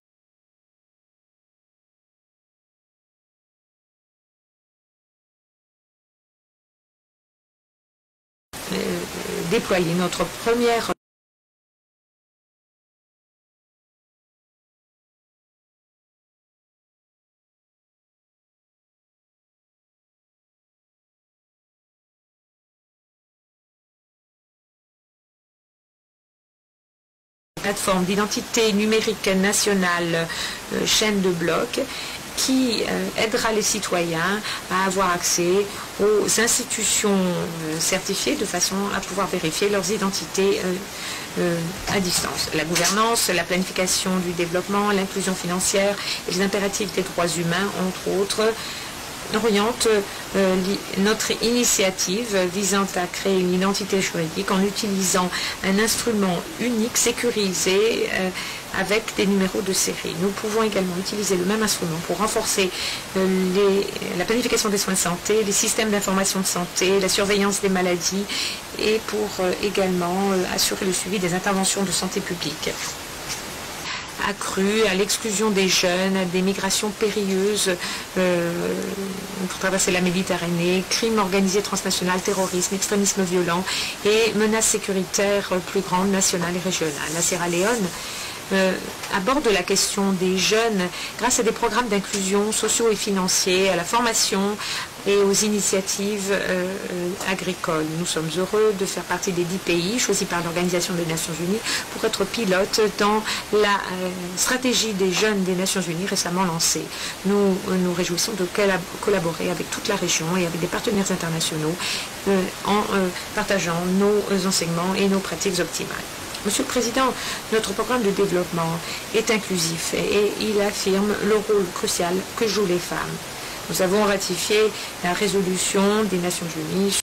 euh, déployé notre première plateforme d'identité numérique nationale, euh, chaîne de blocs, qui euh, aidera les citoyens à avoir accès aux institutions euh, certifiées de façon à pouvoir vérifier leurs identités euh, euh, à distance. La gouvernance, la planification du développement, l'inclusion financière et les impératifs des droits humains, entre autres, oriente euh, notre initiative visant à créer une identité juridique en utilisant un instrument unique, sécurisé, euh, avec des numéros de série. Nous pouvons également utiliser le même instrument pour renforcer euh, les, la planification des soins de santé, les systèmes d'information de santé, la surveillance des maladies et pour euh, également euh, assurer le suivi des interventions de santé publique. Accrue à l'exclusion des jeunes, à des migrations périlleuses euh, pour traverser la Méditerranée, crimes organisés transnational, terrorisme, extrémisme violent et menaces sécuritaires plus grandes, nationales et régionales. La Sierra Leone euh, aborde la question des jeunes grâce à des programmes d'inclusion sociaux et financiers, à la formation et aux initiatives euh, agricoles. Nous sommes heureux de faire partie des dix pays choisis par l'Organisation des Nations Unies pour être pilote dans la euh, stratégie des jeunes des Nations Unies récemment lancée. Nous euh, nous réjouissons de collaborer avec toute la région et avec des partenaires internationaux euh, en euh, partageant nos enseignements et nos pratiques optimales. Monsieur le Président, notre programme de développement est inclusif et il affirme le rôle crucial que jouent les femmes. Nous avons ratifié la résolution des Nations Unies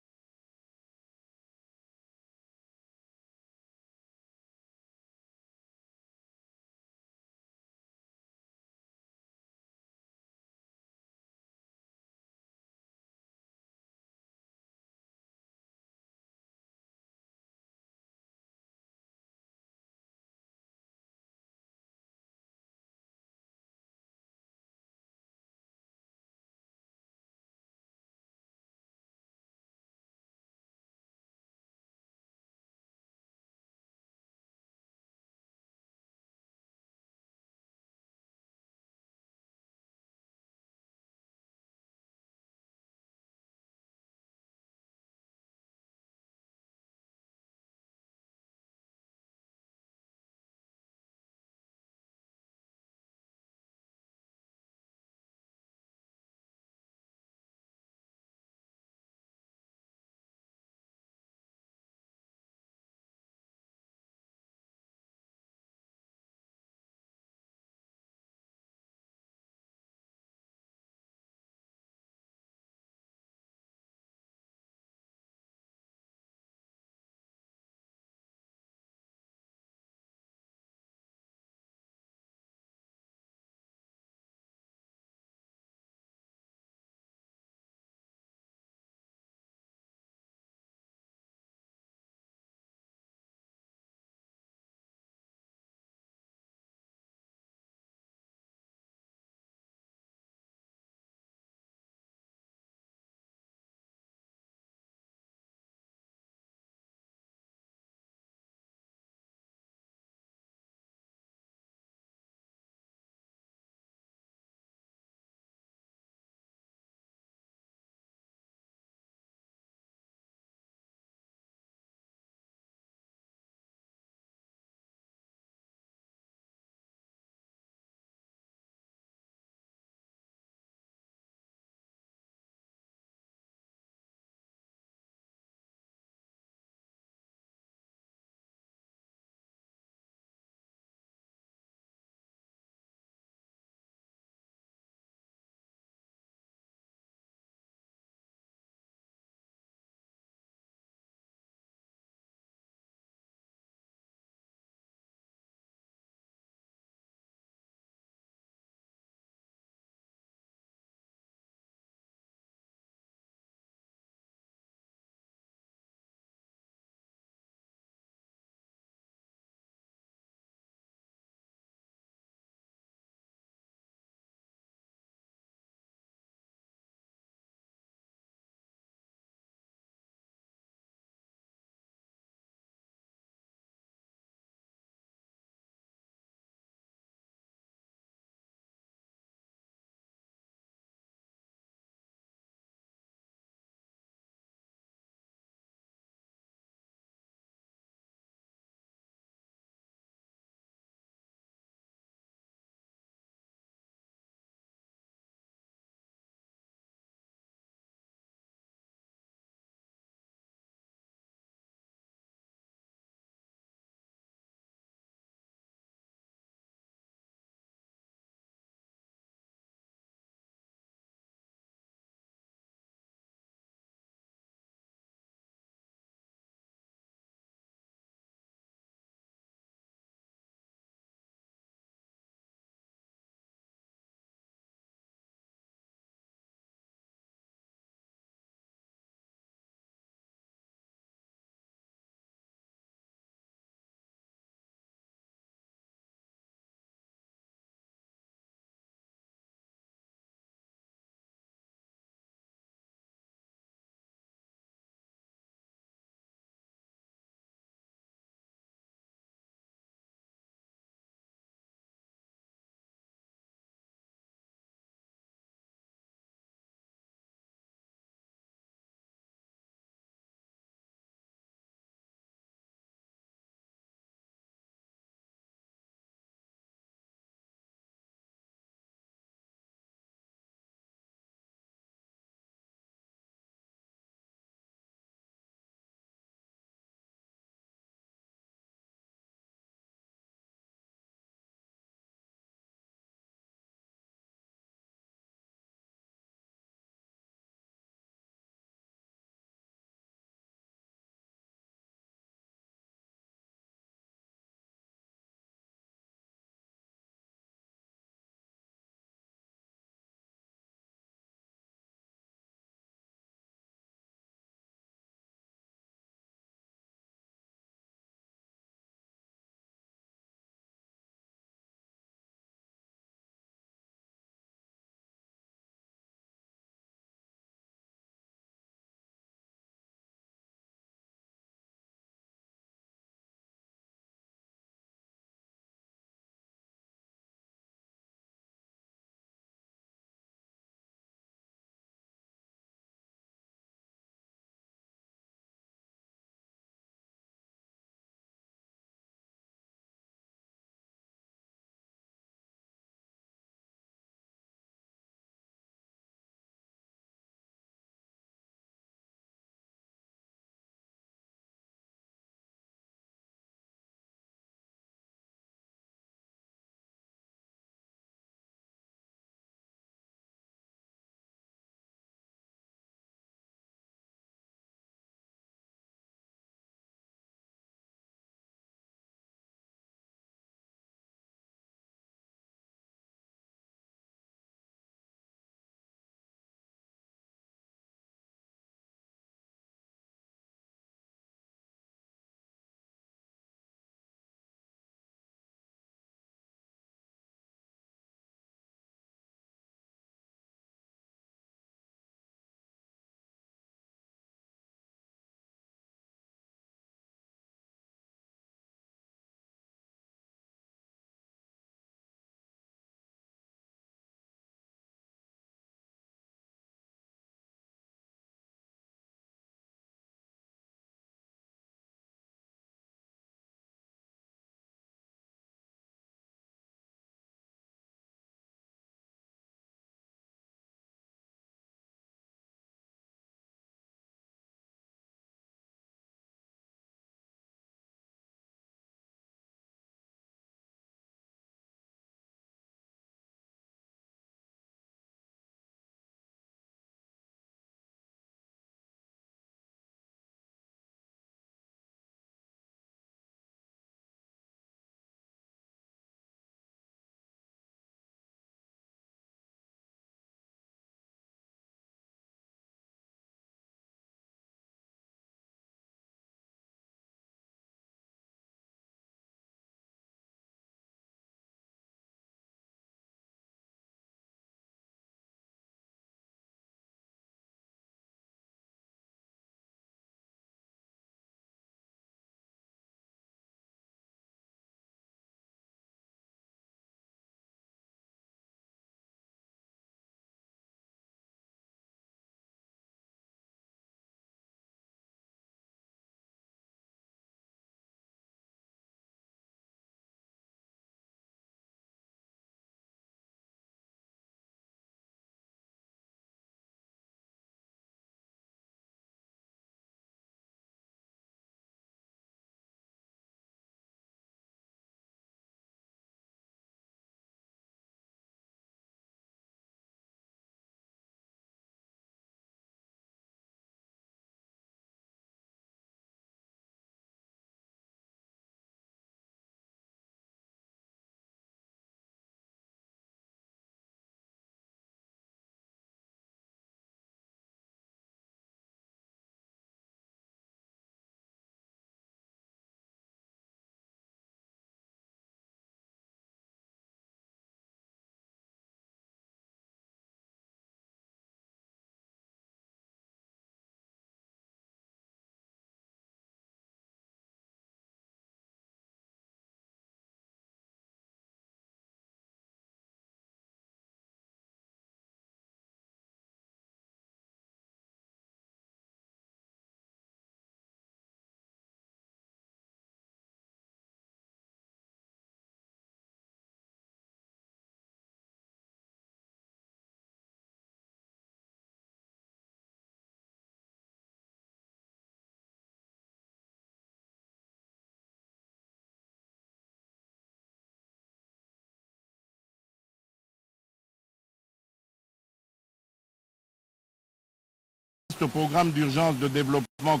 vaste programme d'urgence de développement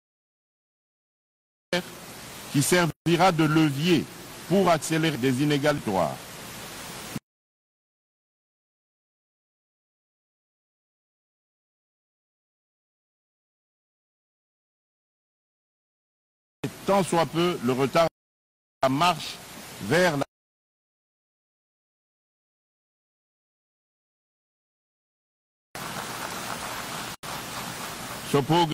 qui servira de levier pour accélérer des inégalités. Tant soit peu le retard de la marche vers la Ce programme,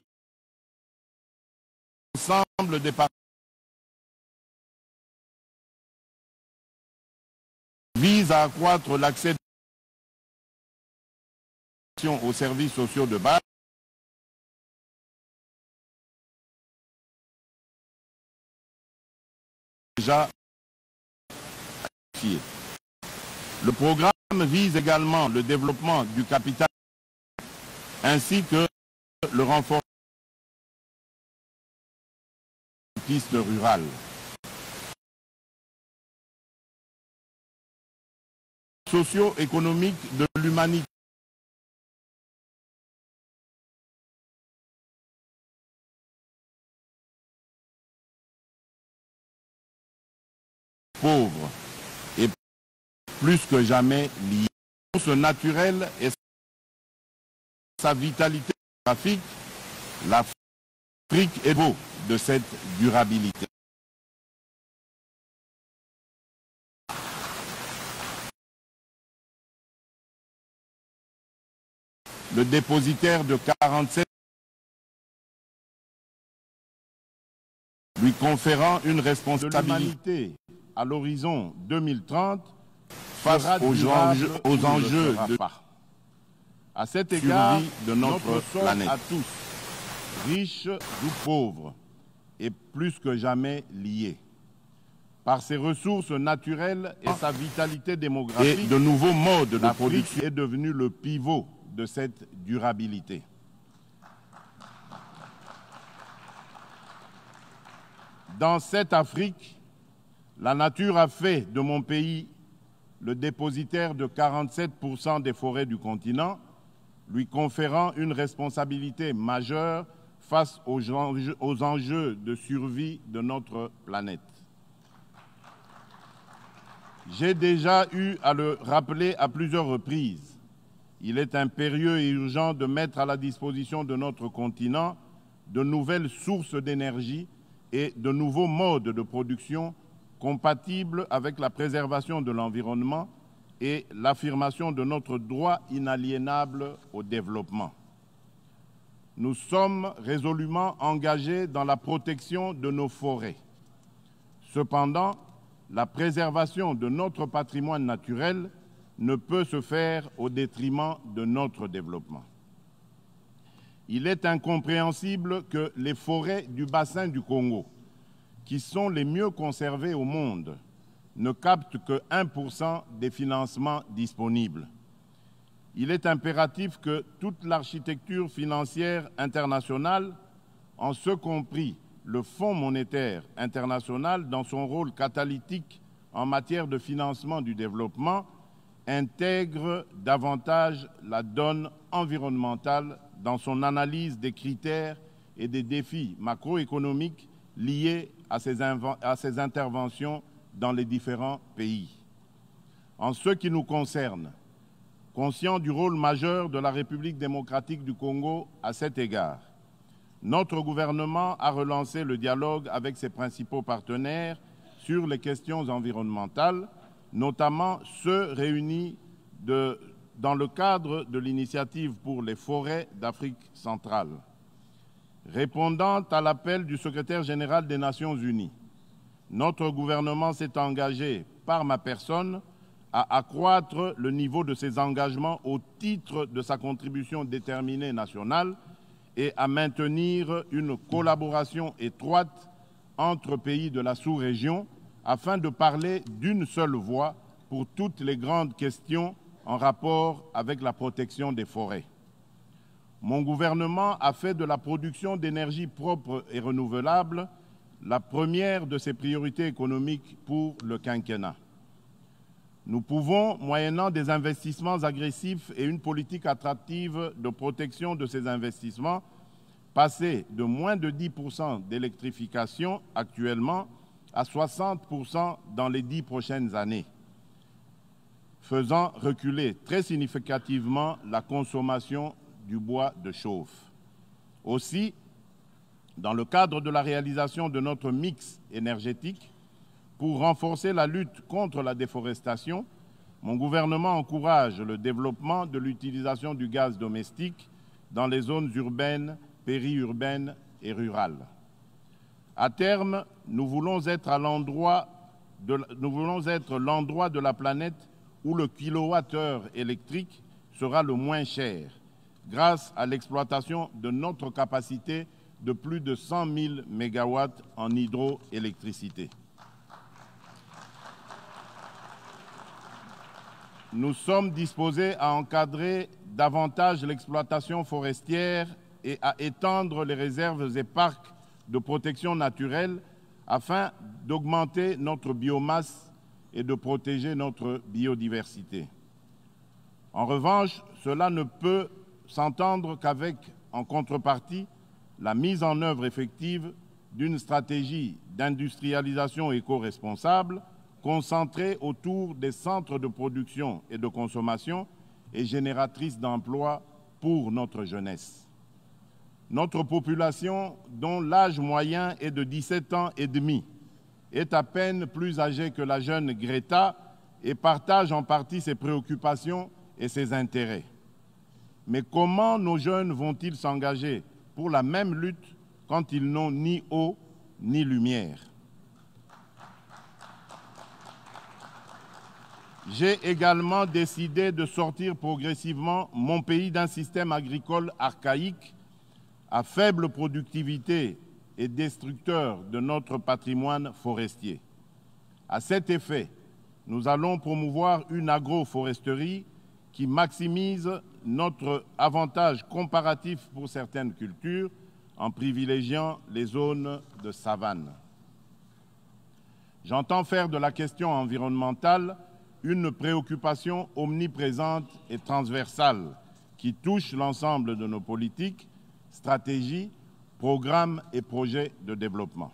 l'ensemble des parties vise à accroître l'accès aux services sociaux de base, déjà qualifié. Le programme vise également le développement du capital ainsi que le renforcement des pistes rurales. Socio-économique de l'humanité. Pauvre et plus que jamais lié. Ce naturel et sa vitalité graphique, l'Afrique est beau de cette durabilité. Le dépositaire de quarante-sept lui conférant une responsabilité à l'horizon deux mille trente face aux enjeux, aux enjeux de à cet égard de notre, notre planète à tous, riches ou pauvres, est plus que jamais lié. Par ses ressources naturelles et sa vitalité démographique, et de nouveaux modes de production est devenu le pivot de cette durabilité. Dans cette Afrique, la nature a fait de mon pays le dépositaire de quarante-sept pour cent des forêts du continent, lui conférant une responsabilité majeure face aux enjeux, aux enjeux de survie de notre planète. J'ai déjà eu à le rappeler à plusieurs reprises. Il est impérieux et urgent de mettre à la disposition de notre continent de nouvelles sources d'énergie et de nouveaux modes de production compatibles avec la préservation de l'environnement et l'affirmation de notre droit inaliénable au développement. Nous sommes résolument engagés dans la protection de nos forêts. Cependant, la préservation de notre patrimoine naturel ne peut se faire au détriment de notre développement. Il est incompréhensible que les forêts du bassin du Congo, qui sont les mieux conservées au monde, ne captent que un pour cent des financements disponibles. Il est impératif que toute l'architecture financière internationale, en ce compris le Fonds monétaire international dans son rôle catalytique en matière de financement du développement, intègre davantage la donne environnementale dans son analyse des critères et des défis macroéconomiques liés à ces, à ces interventions dans les différents pays. En ce qui nous concerne, conscient du rôle majeur de la République démocratique du Congo à cet égard, notre gouvernement a relancé le dialogue avec ses principaux partenaires sur les questions environnementales, notamment ceux réunis de, dans le cadre de l'initiative pour les forêts d'Afrique centrale. Répondant à l'appel du secrétaire général des Nations unies, notre gouvernement s'est engagé, par ma personne, à accroître le niveau de ses engagements au titre de sa contribution déterminée nationale et à maintenir une collaboration étroite entre pays de la sous-région afin de parler d'une seule voix pour toutes les grandes questions en rapport avec la protection des forêts. Mon gouvernement a fait de la production d'énergie propre et renouvelable la première de ses priorités économiques pour le quinquennat. Nous pouvons, moyennant des investissements agressifs et une politique attractive de protection de ces investissements, passer de moins de dix pour cent d'électrification actuellement à soixante pour cent dans les dix prochaines années, faisant reculer très significativement la consommation du bois de chauffe. Aussi, dans le cadre de la réalisation de notre mix énergétique, pour renforcer la lutte contre la déforestation, mon gouvernement encourage le développement de l'utilisation du gaz domestique dans les zones urbaines, périurbaines et rurales. À terme, nous voulons être à l'endroit de, nous voulons être l'endroit de la planète où le kilowattheure électrique sera le moins cher, grâce à l'exploitation de notre capacité de plus de cent mille mégawatts en hydroélectricité. Nous sommes disposés à encadrer davantage l'exploitation forestière et à étendre les réserves et parcs de protection naturelle afin d'augmenter notre biomasse et de protéger notre biodiversité. En revanche, cela ne peut s'entendre qu'avec, en contrepartie, la mise en œuvre effective d'une stratégie d'industrialisation éco-responsable concentrée autour des centres de production et de consommation et génératrice d'emplois pour notre jeunesse. Notre population, dont l'âge moyen est de dix-sept ans et demi, est à peine plus âgée que la jeune Greta et partage en partie ses préoccupations et ses intérêts. Mais comment nos jeunes vont-ils s'engager pour la même lutte quand ils n'ont ni eau ni lumière? J'ai également décidé de sortir progressivement mon pays d'un système agricole archaïque à faible productivité et destructeur de notre patrimoine forestier. À cet effet, nous allons promouvoir une agroforesterie qui maximise notre avantage comparatif pour certaines cultures en privilégiant les zones de savane. J'entends faire de la question environnementale une préoccupation omniprésente et transversale qui touche l'ensemble de nos politiques, stratégies, programmes et projets de développement.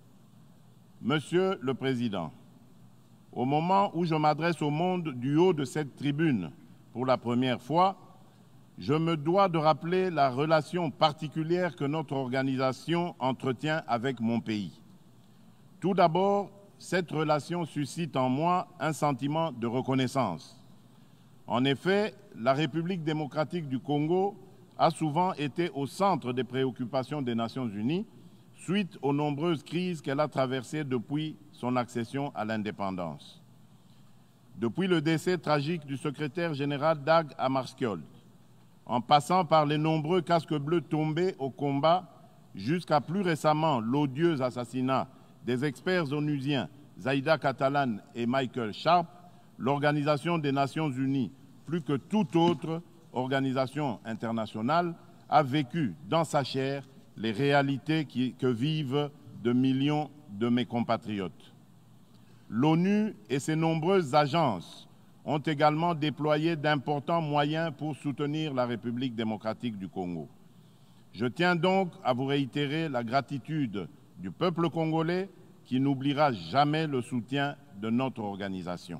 Monsieur le Président, au moment où je m'adresse au monde du haut de cette tribune pour la première fois, je me dois de rappeler la relation particulière que notre organisation entretient avec mon pays. Tout d'abord, cette relation suscite en moi un sentiment de reconnaissance. En effet, la République démocratique du Congo a souvent été au centre des préoccupations des Nations unies suite aux nombreuses crises qu'elle a traversées depuis son accession à l'indépendance. Depuis le décès tragique du secrétaire général Dag Hammarskjöld, en passant par les nombreux casques bleus tombés au combat, jusqu'à plus récemment l'odieux assassinat des experts onusiens Zaïda Catalan et Michael Sharp, l'Organisation des Nations Unies, plus que toute autre organisation internationale, a vécu dans sa chair les réalités qui, que vivent de millions de mes compatriotes. L'ONU et ses nombreuses agences ont également déployé d'importants moyens pour soutenir la République démocratique du Congo. Je tiens donc à vous réitérer la gratitude du peuple congolais qui n'oubliera jamais le soutien de notre organisation.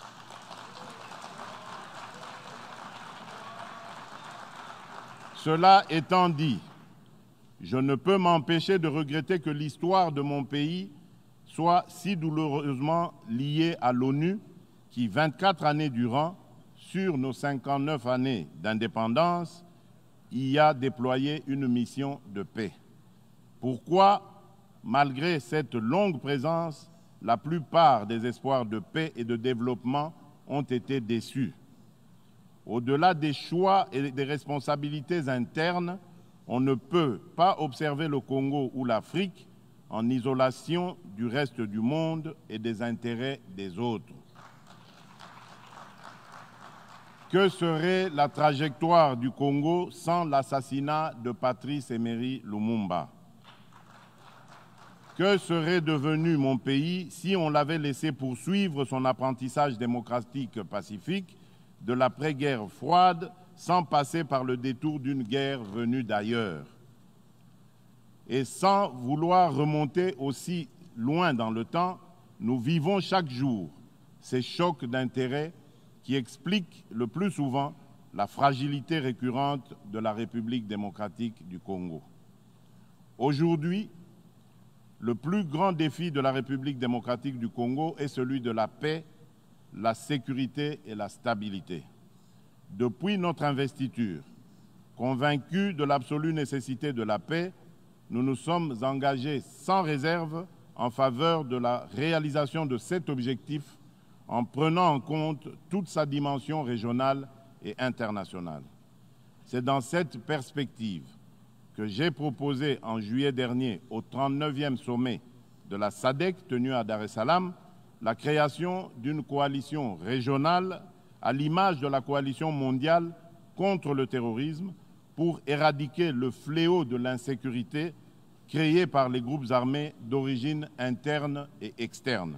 Cela étant dit, je ne peux m'empêcher de regretter que l'histoire de mon pays soit si douloureusement liée à l'ONU qui, vingt-quatre années durant, sur nos cinquante-neuf années d'indépendance, y a déployé une mission de paix. Pourquoi, malgré cette longue présence, la plupart des espoirs de paix et de développement ont été déçus? Au-delà des choix et des responsabilités internes, on ne peut pas observer le Congo ou l'Afrique en isolation du reste du monde et des intérêts des autres. Que serait la trajectoire du Congo sans l'assassinat de Patrice Emery Lumumba? Que serait devenu mon pays si on l'avait laissé poursuivre son apprentissage démocratique pacifique de l'après-guerre froide sans passer par le détour d'une guerre venue d'ailleurs? Et sans vouloir remonter aussi loin dans le temps, nous vivons chaque jour ces chocs d'intérêts qui expliquent le plus souvent la fragilité récurrente de la République démocratique du Congo. Aujourd'hui, le plus grand défi de la République démocratique du Congo est celui de la paix, la sécurité et la stabilité. Depuis notre investiture, convaincus de l'absolue nécessité de la paix, nous nous sommes engagés sans réserve en faveur de la réalisation de cet objectif en prenant en compte toute sa dimension régionale et internationale. C'est dans cette perspective que j'ai proposé en juillet dernier au trente-neuvième sommet de la S A D C tenu à Dar es Salaam la création d'une coalition régionale à l'image de la coalition mondiale contre le terrorisme pour éradiquer le fléau de l'insécurité créé par les groupes armés d'origine interne et externe.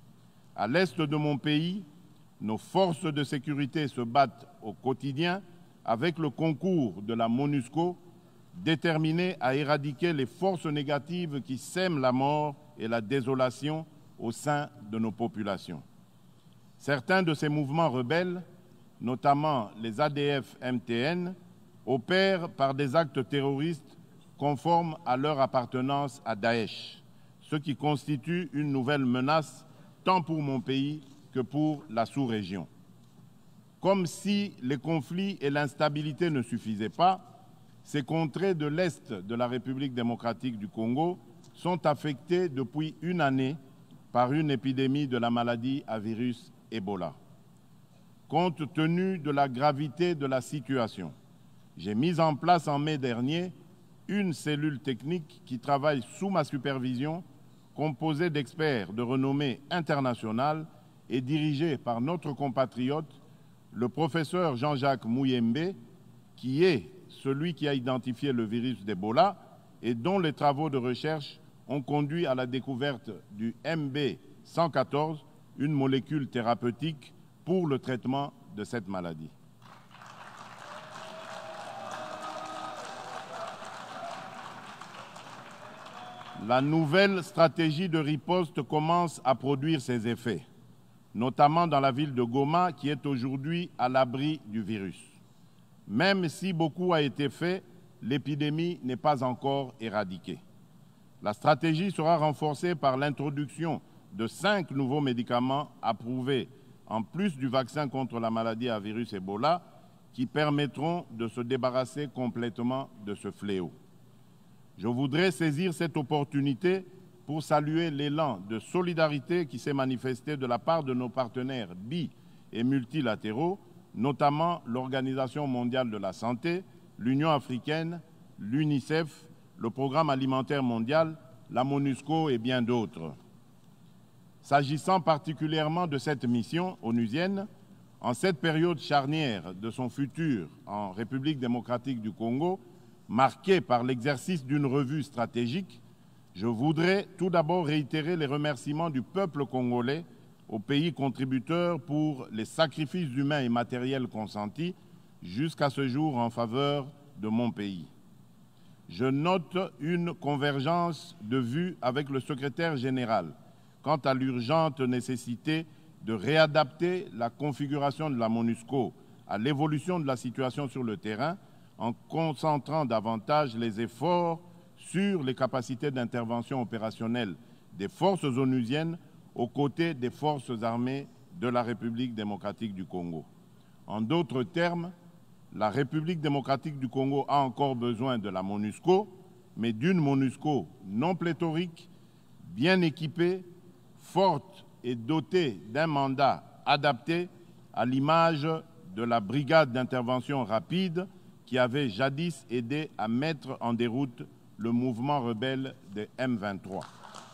À l'est de mon pays, nos forces de sécurité se battent au quotidien avec le concours de la MONUSCO, déterminée à éradiquer les forces négatives qui sèment la mort et la désolation au sein de nos populations. Certains de ces mouvements rebelles, notamment les A D F M T N, opèrent par des actes terroristes conformes à leur appartenance à Daesh, ce qui constitue une nouvelle menace tant pour mon pays que pour la sous-région. Comme si les conflits et l'instabilité ne suffisaient pas, ces contrées de l'Est de la République démocratique du Congo sont affectées depuis une année par une épidémie de la maladie à virus Ebola. Compte tenu de la gravité de la situation, j'ai mis en place en mai dernier une cellule technique qui travaille sous ma supervision, composée d'experts de renommée internationale et dirigée par notre compatriote, le professeur Jean-Jacques Mouyembe, qui est celui qui a identifié le virus d'Ebola et dont les travaux de recherche ont conduit à la découverte du M B cent quatorze, une molécule thérapeutique pour le traitement de cette maladie. La nouvelle stratégie de riposte commence à produire ses effets, notamment dans la ville de Goma qui est aujourd'hui à l'abri du virus. Même si beaucoup a été fait, l'épidémie n'est pas encore éradiquée. La stratégie sera renforcée par l'introduction de cinq nouveaux médicaments approuvés, en plus du vaccin contre la maladie à virus Ebola, qui permettront de se débarrasser complètement de ce fléau. Je voudrais saisir cette opportunité pour saluer l'élan de solidarité qui s'est manifesté de la part de nos partenaires bi- et multilatéraux, notamment l'Organisation mondiale de la santé, l'Union africaine, l'UNICEF, le Programme alimentaire mondial, la MONUSCO et bien d'autres. S'agissant particulièrement de cette mission onusienne, en cette période charnière de son futur en République démocratique du Congo, marquée par l'exercice d'une revue stratégique, je voudrais tout d'abord réitérer les remerciements du peuple congolais aux pays contributeurs pour les sacrifices humains et matériels consentis jusqu'à ce jour en faveur de mon pays. Je note une convergence de vues avec le secrétaire général quant à l'urgente nécessité de réadapter la configuration de la MONUSCO à l'évolution de la situation sur le terrain en concentrant davantage les efforts sur les capacités d'intervention opérationnelle des forces onusiennes aux côtés des forces armées de la République démocratique du Congo. En d'autres termes, la République démocratique du Congo a encore besoin de la MONUSCO, mais d'une MONUSCO non pléthorique, bien équipée, forte et dotée d'un mandat adapté à l'image de la brigade d'intervention rapide qui avait jadis aidé à mettre en déroute le mouvement rebelle des M vingt-trois.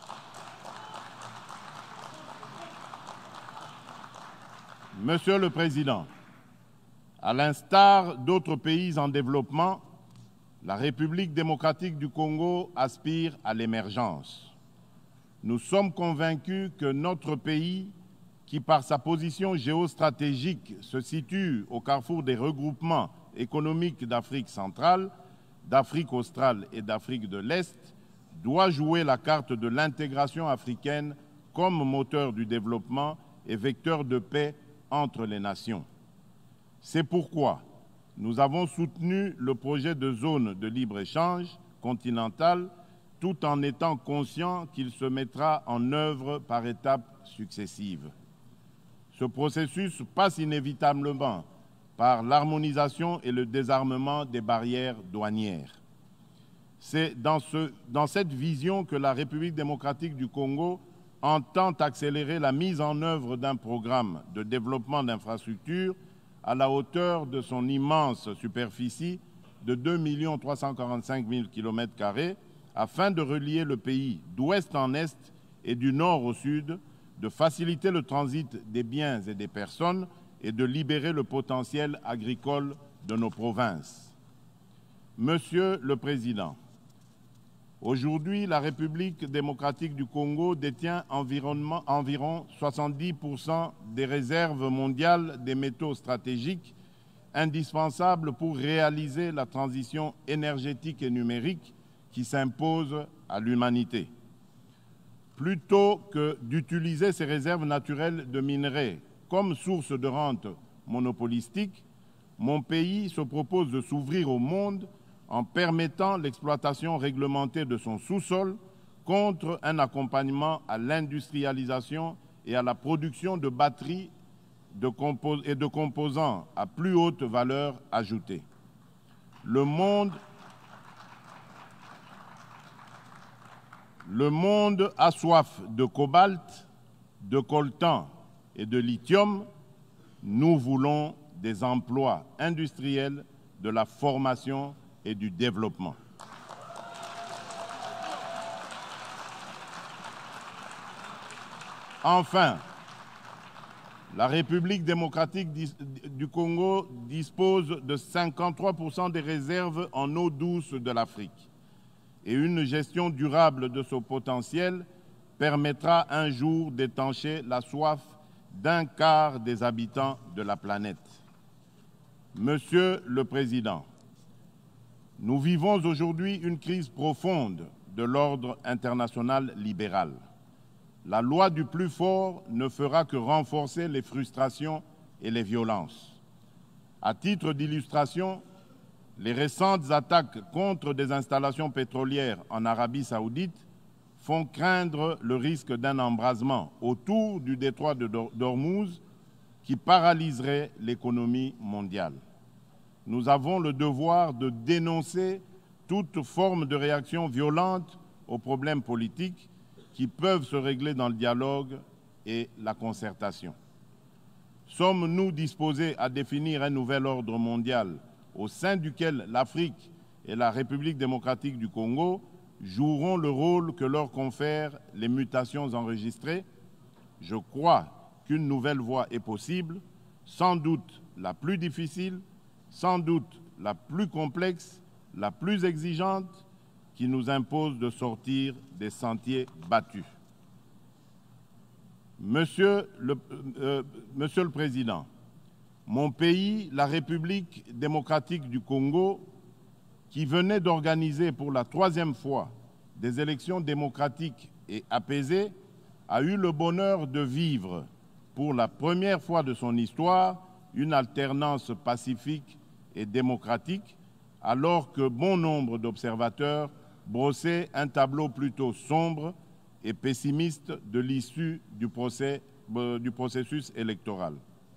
Monsieur le Président, à l'instar d'autres pays en développement, la République démocratique du Congo aspire à l'émergence. Nous sommes convaincus que notre pays, qui par sa position géostratégique se situe au carrefour des regroupements économiques d'Afrique centrale, d'Afrique australe et d'Afrique de l'Est, doit jouer la carte de l'intégration africaine comme moteur du développement et vecteur de paix entre les nations. C'est pourquoi nous avons soutenu le projet de zone de libre-échange continentale tout en étant conscients qu'il se mettra en œuvre par étapes successives. Ce processus passe inévitablement par l'harmonisation et le désarmement des barrières douanières. C'est dans, ce, dans cette vision que la République démocratique du Congo entend accélérer la mise en œuvre d'un programme de développement d'infrastructures à la hauteur de son immense superficie de deux millions trois cent quarante-cinq mille kilomètres carrés afin de relier le pays d'ouest en est et du nord au sud, de faciliter le transit des biens et des personnes et de libérer le potentiel agricole de nos provinces. Monsieur le Président, aujourd'hui, la République démocratique du Congo détient environ, environ soixante-dix pour cent des réserves mondiales des métaux stratégiques indispensables pour réaliser la transition énergétique et numérique qui s'impose à l'humanité. Plutôt que d'utiliser ces réserves naturelles de minerais comme source de rente monopolistique, mon pays se propose de s'ouvrir au monde en permettant l'exploitation réglementée de son sous-sol contre un accompagnement à l'industrialisation et à la production de batteries de compos- et de composants à plus haute valeur ajoutée. Le monde, le monde a soif de cobalt, de coltan et de lithium. Nous voulons des emplois industriels, de la formation et du développement. Enfin, la République démocratique du Congo dispose de cinquante-trois pour cent des réserves en eau douce de l'Afrique et une gestion durable de son potentiel permettra un jour d'étancher la soif d'un quart des habitants de la planète. Monsieur le Président, nous vivons aujourd'hui une crise profonde de l'ordre international libéral. La loi du plus fort ne fera que renforcer les frustrations et les violences. À titre d'illustration, les récentes attaques contre des installations pétrolières en Arabie saoudite font craindre le risque d'un embrasement autour du détroit de d'Ormuz qui paralyserait l'économie mondiale. Nous avons le devoir de dénoncer toute forme de réaction violente aux problèmes politiques qui peuvent se régler dans le dialogue et la concertation. Sommes-nous disposés à définir un nouvel ordre mondial au sein duquel l'Afrique et la République démocratique du Congo joueront le rôle que leur confèrent les mutations enregistrées? Je crois qu'une nouvelle voie est possible, sans doute la plus difficile, sans doute la plus complexe, la plus exigeante, qui nous impose de sortir des sentiers battus. Monsieur le, euh, Monsieur le Président, mon pays, la République démocratique du Congo, qui venait d'organiser pour la troisième fois des élections démocratiques et apaisées, a eu le bonheur de vivre, pour la première fois de son histoire, une alternance pacifique et démocratique, alors que bon nombre d'observateurs brossaient un tableau plutôt sombre et pessimiste de l'issue du, procès, euh, du processus électoral.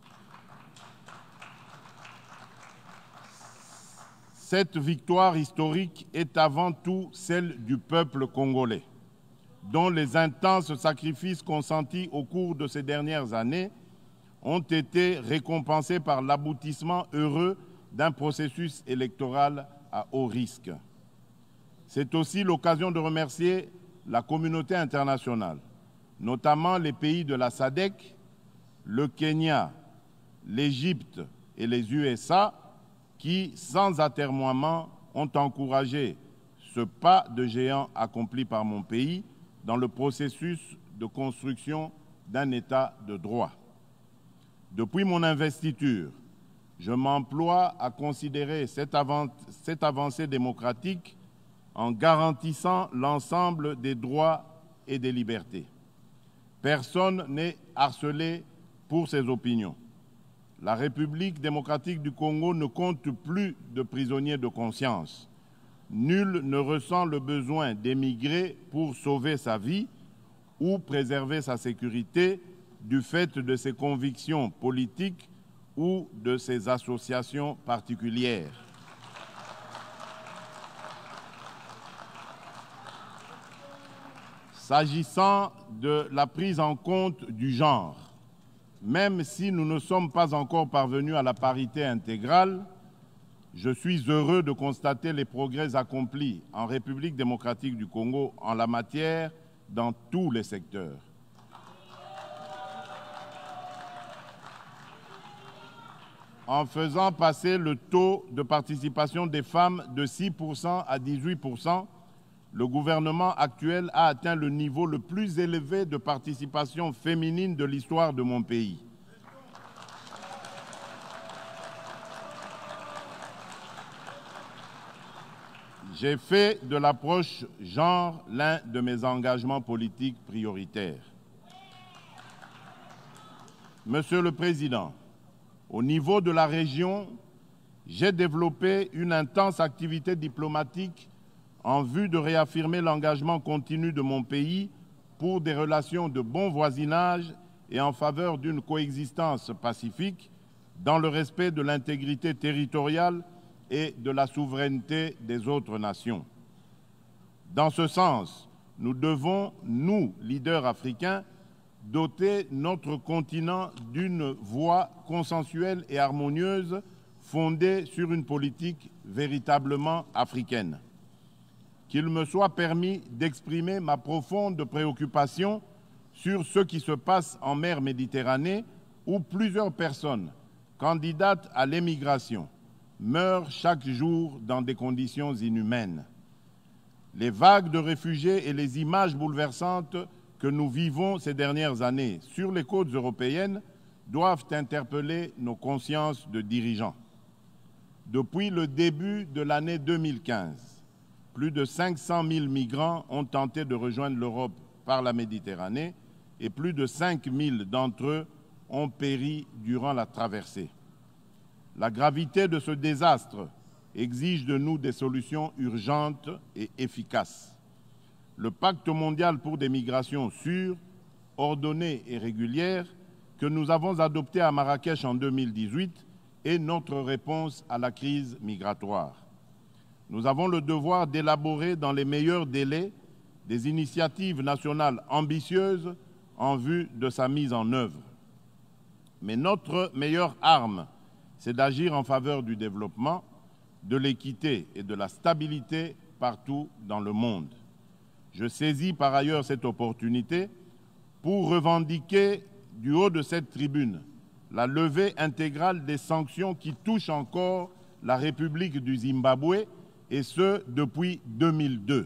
Cette victoire historique est avant tout celle du peuple congolais, dont les intenses sacrifices consentis au cours de ces dernières années ont été récompensés par l'aboutissement heureux d'un processus électoral à haut risque. C'est aussi l'occasion de remercier la communauté internationale, notamment les pays de la SADC, le Kenya, l'Égypte et les U S A, qui, sans atermoiement, ont encouragé ce pas de géant accompli par mon pays dans le processus de construction d'un État de droit. Depuis mon investiture, je m'emploie à considérer cette, avant cette avancée démocratique en garantissant l'ensemble des droits et des libertés. Personne n'est harcelé pour ses opinions. La République démocratique du Congo ne compte plus de prisonniers de conscience. Nul ne ressent le besoin d'émigrer pour sauver sa vie ou préserver sa sécurité du fait de ses convictions politiques ou de ses associations particulières. S'agissant de la prise en compte du genre, même si nous ne sommes pas encore parvenus à la parité intégrale, je suis heureux de constater les progrès accomplis en République démocratique du Congo en la matière dans tous les secteurs. En faisant passer le taux de participation des femmes de six pour cent à dix-huit pour cent, le gouvernement actuel a atteint le niveau le plus élevé de participation féminine de l'histoire de mon pays. J'ai fait de l'approche genre l'un de mes engagements politiques prioritaires. Monsieur le Président, au niveau de la région, j'ai développé une intense activité diplomatique en vue de réaffirmer l'engagement continu de mon pays pour des relations de bon voisinage et en faveur d'une coexistence pacifique dans le respect de l'intégrité territoriale et de la souveraineté des autres nations. Dans ce sens, nous devons, nous, leaders africains, doter notre continent d'une voie consensuelle et harmonieuse fondée sur une politique véritablement africaine. Qu'il me soit permis d'exprimer ma profonde préoccupation sur ce qui se passe en mer Méditerranée où plusieurs personnes candidates à l'émigration meurent chaque jour dans des conditions inhumaines. Les vagues de réfugiés et les images bouleversantes que nous vivons ces dernières années sur les côtes européennes doivent interpeller nos consciences de dirigeants. Depuis le début de l'année deux mille quinze, plus de cinq cent mille migrants ont tenté de rejoindre l'Europe par la Méditerranée et plus de cinq mille d'entre eux ont péri durant la traversée. La gravité de ce désastre exige de nous des solutions urgentes et efficaces. Le Pacte mondial pour des migrations sûres, ordonnées et régulières que nous avons adopté à Marrakech en deux mille dix-huit est notre réponse à la crise migratoire. Nous avons le devoir d'élaborer dans les meilleurs délais des initiatives nationales ambitieuses en vue de sa mise en œuvre. Mais notre meilleure arme, c'est d'agir en faveur du développement, de l'équité et de la stabilité partout dans le monde. Je saisis par ailleurs cette opportunité pour revendiquer du haut de cette tribune la levée intégrale des sanctions qui touchent encore la République du Zimbabwe, et ce, depuis deux mille deux.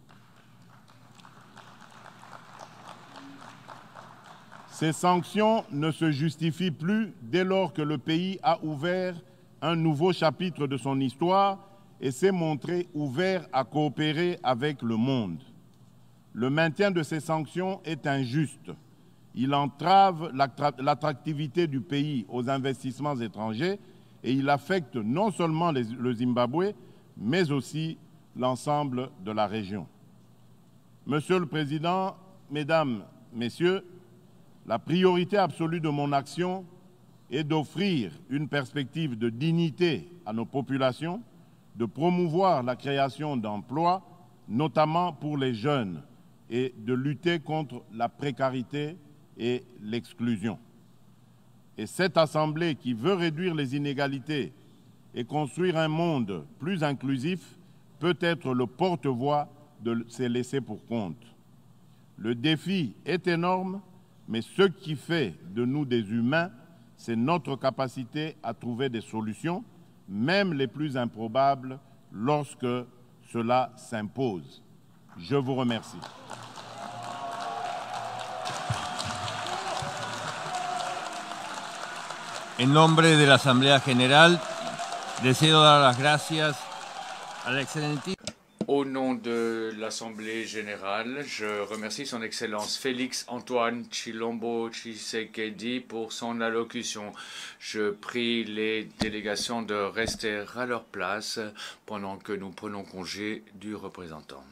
Ces sanctions ne se justifient plus dès lors que le pays a ouvert un nouveau chapitre de son histoire et s'est montré ouvert à coopérer avec le monde. Le maintien de ces sanctions est injuste. Il entrave l'attractivité du pays aux investissements étrangers et il affecte non seulement les, le Zimbabwe, mais aussi l'ensemble de la région. Monsieur le Président, Mesdames, Messieurs, la priorité absolue de mon action est d'offrir une perspective de dignité à nos populations, de promouvoir la création d'emplois, notamment pour les jeunes, et de lutter contre la précarité et l'exclusion. Et cette Assemblée qui veut réduire les inégalités et construire un monde plus inclusif peut être le porte-voix de ces laissés pour compte. Le défi est énorme, mais ce qui fait de nous des humains, c'est notre capacité à trouver des solutions, même les plus improbables, lorsque cela s'impose. Je vous remercie. En nombre de la Asamblea General, deseo dar las gracias a la excelentísima. Au nom de l'Assemblée générale, je remercie son Excellence Félix Antoine Tshilombo Tshisekedi pour son allocution. Je prie les délégations de rester à leur place pendant que nous prenons congé du représentant.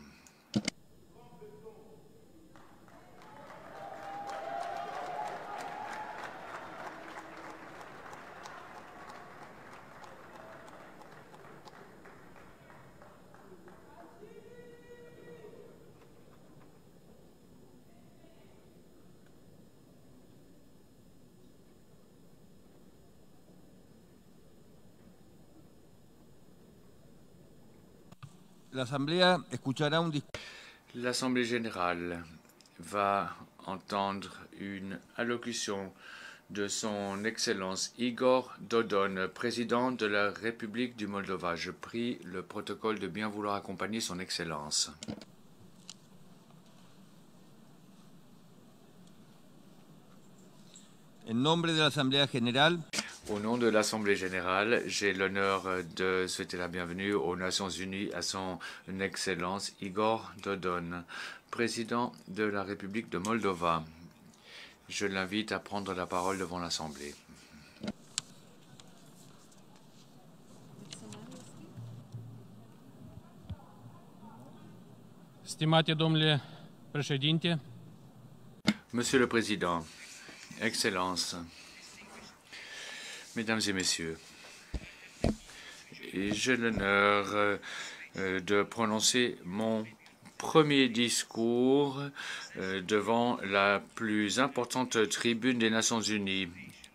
L'Assemblée générale va entendre une allocution de son Excellence Igor Dodon, président de la République du Moldova. Je prie le protocole de bien vouloir accompagner son Excellence. En nombre de l'Assemblée générale, Au nom de l'Assemblée générale, j'ai l'honneur de souhaiter la bienvenue aux Nations unies à son Excellence Igor Dodon, président de la République de Moldova. Je l'invite à prendre la parole devant l'Assemblée. Monsieur le Président, Excellences, Mesdames et Messieurs, j'ai l'honneur de prononcer mon premier discours devant la plus importante tribune des Nations unies.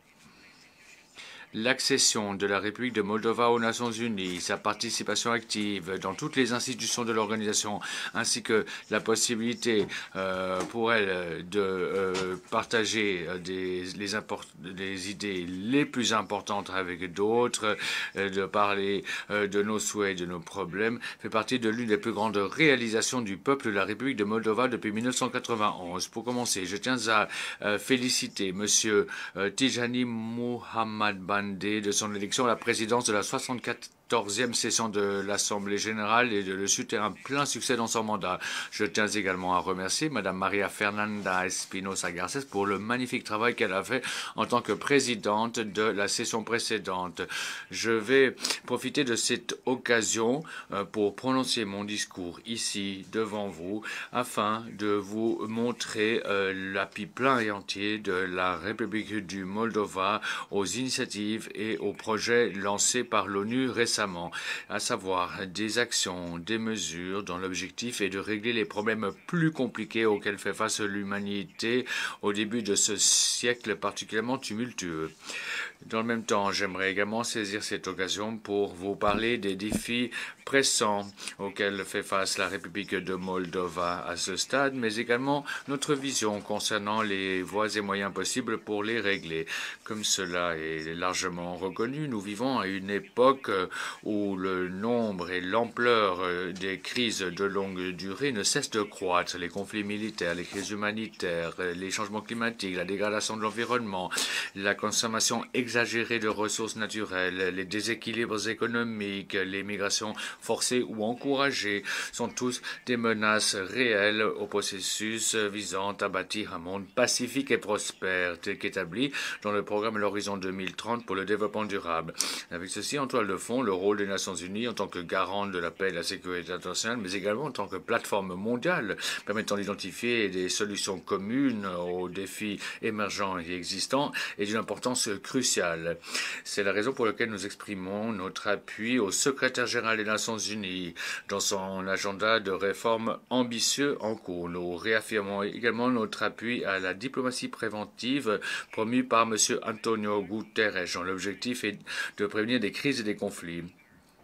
L'accession de la République de Moldova aux Nations unies, sa participation active dans toutes les institutions de l'organisation, ainsi que la possibilité euh, pour elle de euh, partager des, les, les idées les plus importantes avec d'autres, euh, de parler euh, de nos souhaits, de nos problèmes, fait partie de l'une des plus grandes réalisations du peuple de la République de Moldova depuis mille neuf cent quatre-vingt-onze. Pour commencer, je tiens à euh, féliciter M. Euh, Tijani Muhammad Bandé de son élection à la présidence de la soixante-quatorzième session de l'Assemblée générale et de le souhaiter un plein succès dans son mandat. Je tiens également à remercier Mme Maria Fernanda Espinosa Garcés pour le magnifique travail qu'elle a fait en tant que présidente de la session précédente. Je vais profiter de cette occasion pour prononcer mon discours ici devant vous afin de vous montrer l'appui plein et entier de la République du Moldova aux initiatives et aux projets lancés par l'ONU récemment, à savoir des actions, des mesures dont l'objectif est de régler les problèmes plus compliqués auxquels fait face l'humanité au début de ce siècle particulièrement tumultueux. Dans le même temps, j'aimerais également saisir cette occasion pour vous parler des défis pressants auxquels fait face la République de Moldova à ce stade, mais également notre vision concernant les voies et moyens possibles pour les régler. Comme cela est largement reconnu, nous vivons à une époque où le nombre et l'ampleur des crises de longue durée ne cessent de croître. Les conflits militaires, les crises humanitaires, les changements climatiques, la dégradation de l'environnement, la consommation exagérée de ressources naturelles, les déséquilibres économiques, les migrations forcées ou encouragées sont tous des menaces réelles au processus visant à bâtir un monde pacifique et prospère, tel qu'établi dans le programme L'Horizon deux mille trente pour le développement durable. Avec ceci en toile de fond, le rôle des Nations unies en tant que garante de la paix et de la sécurité internationale, mais également en tant que plateforme mondiale permettant d'identifier des solutions communes aux défis émergents et existants est d'une importance cruciale. C'est la raison pour laquelle nous exprimons notre appui au secrétaire général des Nations unies dans son agenda de réforme ambitieux en cours. Nous réaffirmons également notre appui à la diplomatie préventive promue par M. Antonio Guterres, dont l'objectif est de prévenir des crises et des conflits.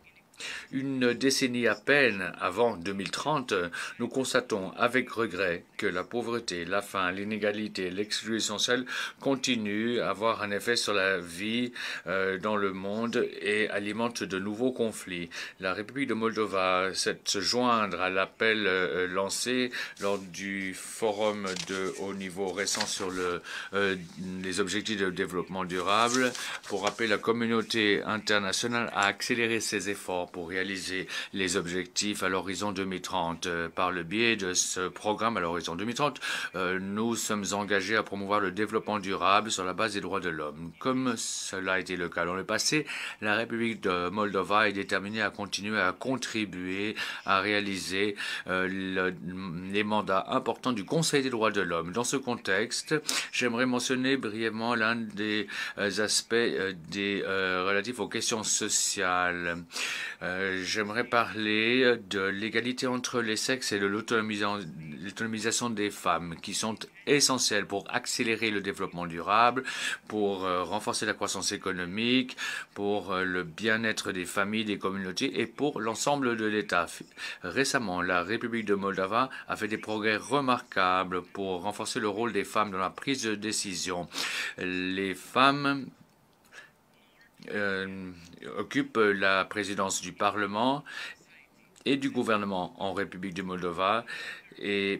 Une décennie à peine avant deux mille trente, nous constatons avec regret que la pauvreté, la faim, l'inégalité, l'exclusion sociale continuent à avoir un effet sur la vie euh, dans le monde et alimentent de nouveaux conflits. La République de Moldova s'est se joindre à l'appel euh, lancé lors du forum de haut niveau récent sur le, euh, les objectifs de développement durable pour appeler la communauté internationale à accélérer ses efforts pour réaliser les objectifs à l'horizon deux mille trente. Par le biais de ce programme à l'horizon deux mille trente, euh, nous sommes engagés à promouvoir le développement durable sur la base des droits de l'homme. Comme cela a été le cas dans le passé, la République de Moldova est déterminée à continuer à contribuer à réaliser euh, le, les mandats importants du Conseil des droits de l'homme. Dans ce contexte, j'aimerais mentionner brièvement l'un des euh, aspects euh, des, euh, relatifs aux questions sociales. Euh, j'aimerais parler de l'égalité entre les sexes et de l'autonomisation des femmes qui sont essentielles pour accélérer le développement durable, pour euh, renforcer la croissance économique, pour euh, le bien-être des familles, des communautés et pour l'ensemble de l'État. Récemment, la République de Moldova a fait des progrès remarquables pour renforcer le rôle des femmes dans la prise de décision. Les femmes euh, occupent la présidence du Parlement et du gouvernement en République de Moldova et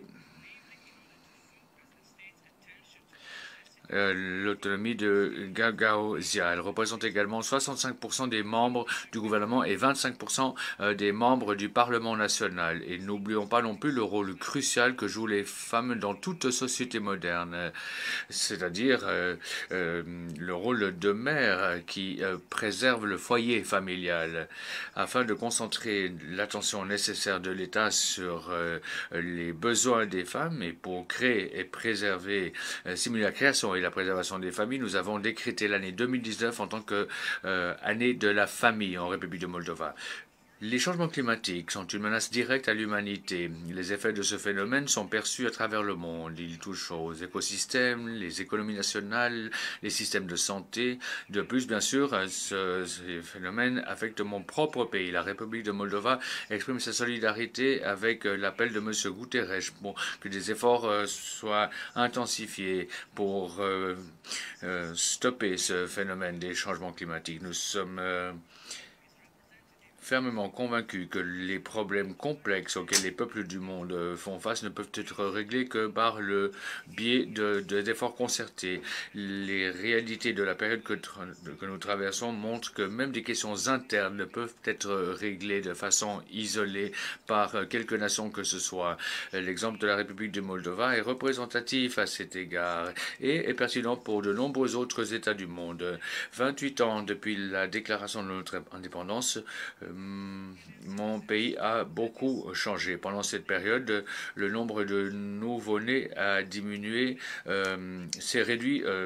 Euh, l'autonomie de Gagauzia. Elle représente également soixante-cinq pour cent des membres du gouvernement et vingt-cinq pour cent des membres du Parlement national. Et n'oublions pas non plus le rôle crucial que jouent les femmes dans toute société moderne, c'est-à-dire euh, euh, le rôle de mère qui euh, préserve le foyer familial. Afin de concentrer l'attention nécessaire de l'État sur euh, les besoins des femmes et pour créer et préserver, euh, simuler la création et la préservation des familles, nous avons décrété l'année deux mille dix-neuf en tant que euh, année de la famille en République de Moldova. Les changements climatiques sont une menace directe à l'humanité. Les effets de ce phénomène sont perçus à travers le monde. Ils touchent aux écosystèmes, les économies nationales, les systèmes de santé. De plus, bien sûr, ce, ce phénomène affecte mon propre pays. La République de Moldova exprime sa solidarité avec l'appel de M. Guterres pour que des efforts soient intensifiés pour euh, euh, stopper ce phénomène des changements climatiques. Nous sommes euh, fermement convaincu que les problèmes complexes auxquels les peuples du monde font face ne peuvent être réglés que par le biais de, de, d'efforts concertés. Les réalités de la période que, que nous traversons montrent que même des questions internes ne peuvent être réglées de façon isolée par quelques nations que ce soit. L'exemple de la République de Moldova est représentatif à cet égard et est pertinent pour de nombreux autres États du monde. vingt-huit ans depuis la déclaration de notre indépendance, mon pays a beaucoup changé. Pendant cette période, le nombre de nouveau-nés a diminué, euh, s'est réduit euh,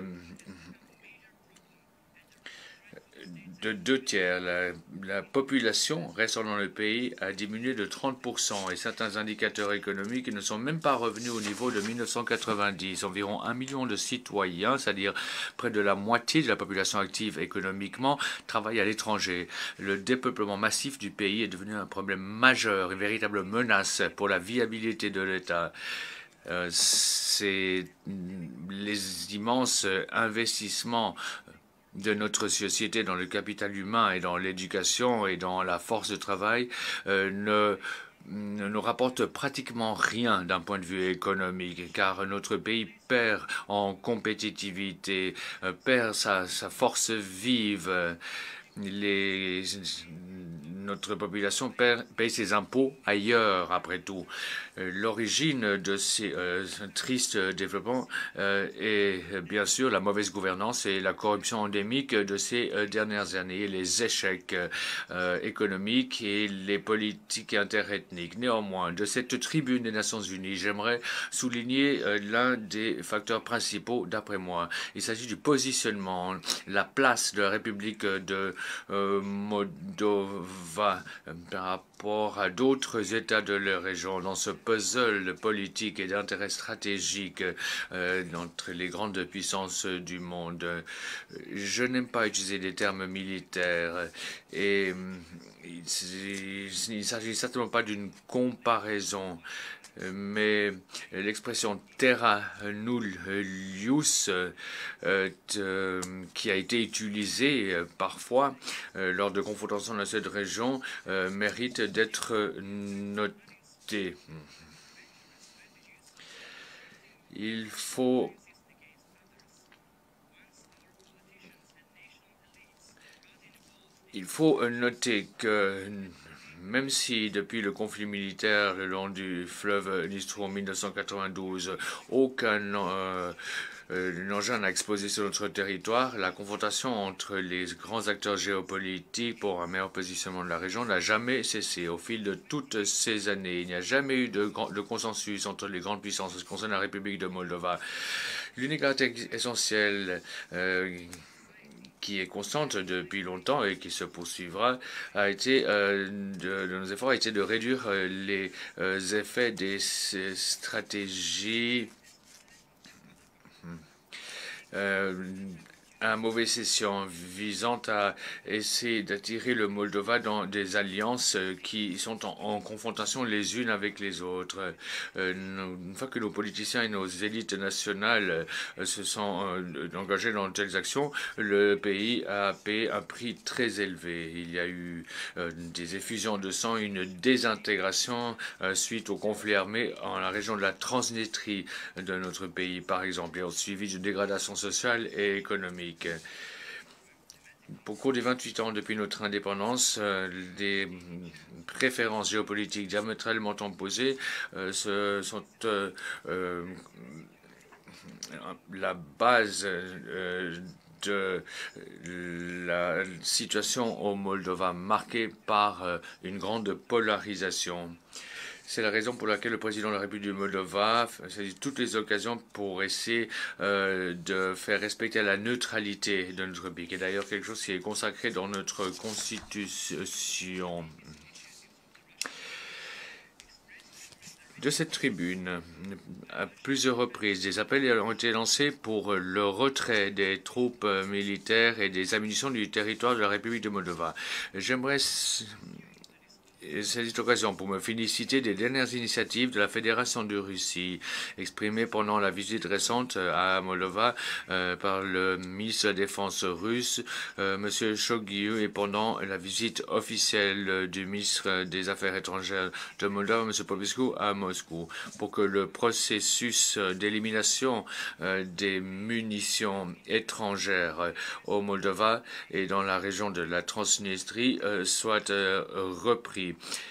de deux tiers. La, la population restant dans le pays a diminué de trente pour cent et certains indicateurs économiques ne sont même pas revenus au niveau de mille neuf cent quatre-vingt-dix. Environ un million de citoyens, c'est-à-dire près de la moitié de la population active économiquement, travaillent à l'étranger. Le dépeuplement massif du pays est devenu un problème majeur, une véritable menace pour la viabilité de l'État. Euh, c'est les immenses investissements de notre société dans le capital humain et dans l'éducation et dans la force de travail euh, ne ne nous rapporte pratiquement rien d'un point de vue économique, car notre pays perd en compétitivité, euh, perd sa, sa force vive. Les, notre population perd, paye ses impôts ailleurs, après tout. L'origine de ces euh, tristes développements euh, est bien sûr la mauvaise gouvernance et la corruption endémique de ces euh, dernières années, les échecs euh, économiques et les politiques interethniques. Néanmoins, de cette tribune des Nations Unies, j'aimerais souligner euh, l'un des facteurs principaux d'après moi. Il s'agit du positionnement, la place de la République de euh, Moldova Moldova euh, par rapport à d'autres États de la région dans ce puzzle politique et d'intérêt stratégique euh, entre les grandes puissances du monde. Je n'aime pas utiliser des termes militaires et il ne s'agit certainement pas d'une comparaison, mais l'expression terra nullius euh, euh, qui a été utilisée euh, parfois euh, lors de confrontations dans cette région euh, mérite d'être notée. Il faut il faut noter que même si depuis le conflit militaire le long du fleuve Dnistr en mille neuf cent quatre-vingt-douze, aucun euh, euh, engin n'a explosé sur notre territoire, la confrontation entre les grands acteurs géopolitiques pour un meilleur positionnement de la région n'a jamais cessé. Au fil de toutes ces années, il n'y a jamais eu de, de consensus entre les grandes puissances en ce qui concerne la République de Moldova. L'unique caractéristique essentielle euh, qui est constante depuis longtemps et qui se poursuivra, a été, euh, de, de nos efforts a été de réduire euh, les euh, effets des stratégies euh, un mauvais escient visant à essayer d'attirer le Moldova dans des alliances qui sont en, en confrontation les unes avec les autres. Euh, une fois que nos politiciens et nos élites nationales euh, se sont euh, engagés dans de telles actions, le pays a payé un prix très élevé. Il y a eu euh, des effusions de sang, une désintégration euh, suite au conflit armé en la région de la Transnistrie de notre pays, par exemple, et au suivi d'une dégradation sociale et économique. Au cours des vingt-huit ans depuis notre indépendance, euh, des préférences géopolitiques diamétralement opposées euh, se sont euh, euh, la base euh, de la situation au Moldova, marquée par euh, une grande polarisation. C'est la raison pour laquelle le président de la République du Moldova saisit toutes les occasions pour essayer euh, de faire respecter la neutralité de notre pays. Et d'ailleurs quelque chose qui est consacré dans notre constitution. De cette tribune, à plusieurs reprises, des appels ont été lancés pour le retrait des troupes militaires et des ammunitions du territoire de la République de Moldova. J'aimerais cette occasion pour me féliciter des dernières initiatives de la Fédération de Russie exprimées pendant la visite récente à Moldova euh, par le ministre de la Défense russe, euh, M. Shoigu, et pendant la visite officielle du ministre des Affaires étrangères de Moldova, M. Popescu, à Moscou, pour que le processus d'élimination euh, des munitions étrangères au Moldova et dans la région de la Transnistrie euh, soit euh, repris.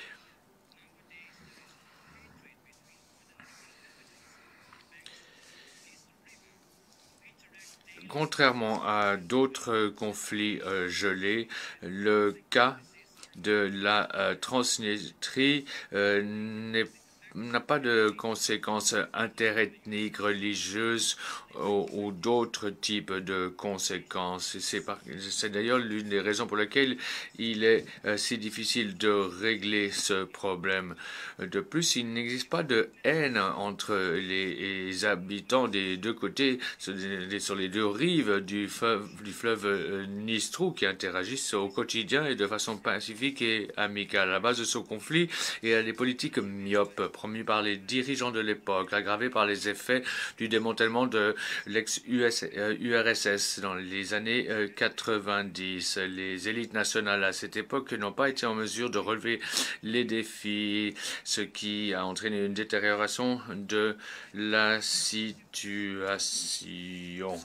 Contrairement à d'autres conflits euh, gelés, le cas de la euh, Transnistrie euh, n'est n'a pas de conséquences interethniques, religieuses ou, ou d'autres types de conséquences. C'est d'ailleurs l'une des raisons pour lesquelles il est euh, si difficile de régler ce problème. De plus, il n'existe pas de haine entre les, les habitants des deux côtés, sur les deux rives du fleuve, du fleuve euh, Dnistr, qui interagissent au quotidien et de façon pacifique et amicale. À la base de ce conflit, il y a des politiques myopes promues par les dirigeants de l'époque, aggravées par les effets du démantèlement de l'ex-U R S S dans les années quatre-vingt-dix. Les élites nationales à cette époque n'ont pas été en mesure de relever les défis, ce qui a entraîné une détérioration de la situation.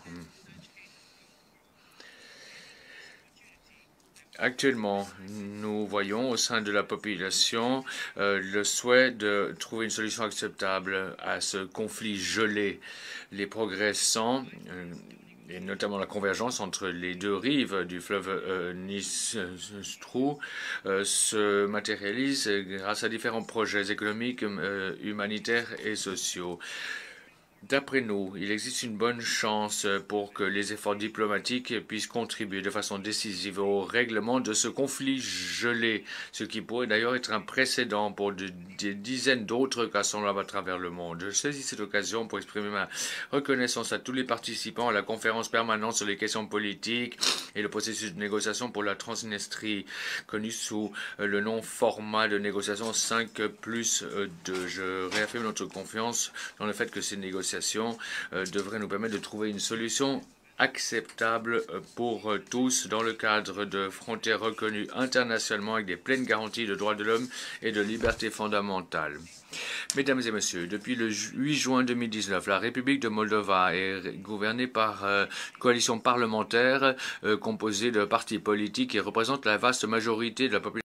Actuellement, nous voyons au sein de la population euh, le souhait de trouver une solution acceptable à ce conflit gelé. Les progrès récents, euh, et notamment la convergence entre les deux rives du fleuve euh, Dnistr, euh, se matérialisent grâce à différents projets économiques, euh, humanitaires et sociaux. D'après nous, il existe une bonne chance pour que les efforts diplomatiques puissent contribuer de façon décisive au règlement de ce conflit gelé, ce qui pourrait d'ailleurs être un précédent pour de, des dizaines d'autres cas semblables à travers le monde. Je saisis cette occasion pour exprimer ma reconnaissance à tous les participants à la conférence permanente sur les questions politiques et le processus de négociation pour la Transnistrie, connu sous le nom format de négociation cinq plus deux. Je réaffirme notre confiance dans le fait que ces négociations Euh, devrait nous permettre de trouver une solution acceptable pour tous dans le cadre de frontières reconnues internationalement avec des pleines garanties de droits de l'homme et de libertés fondamentales. Mesdames et messieurs, depuis le huit juin deux mille dix-neuf, la République de Moldova est gouvernée par euh, une coalition parlementaire euh, composée de partis politiques qui représentent la vaste majorité de la population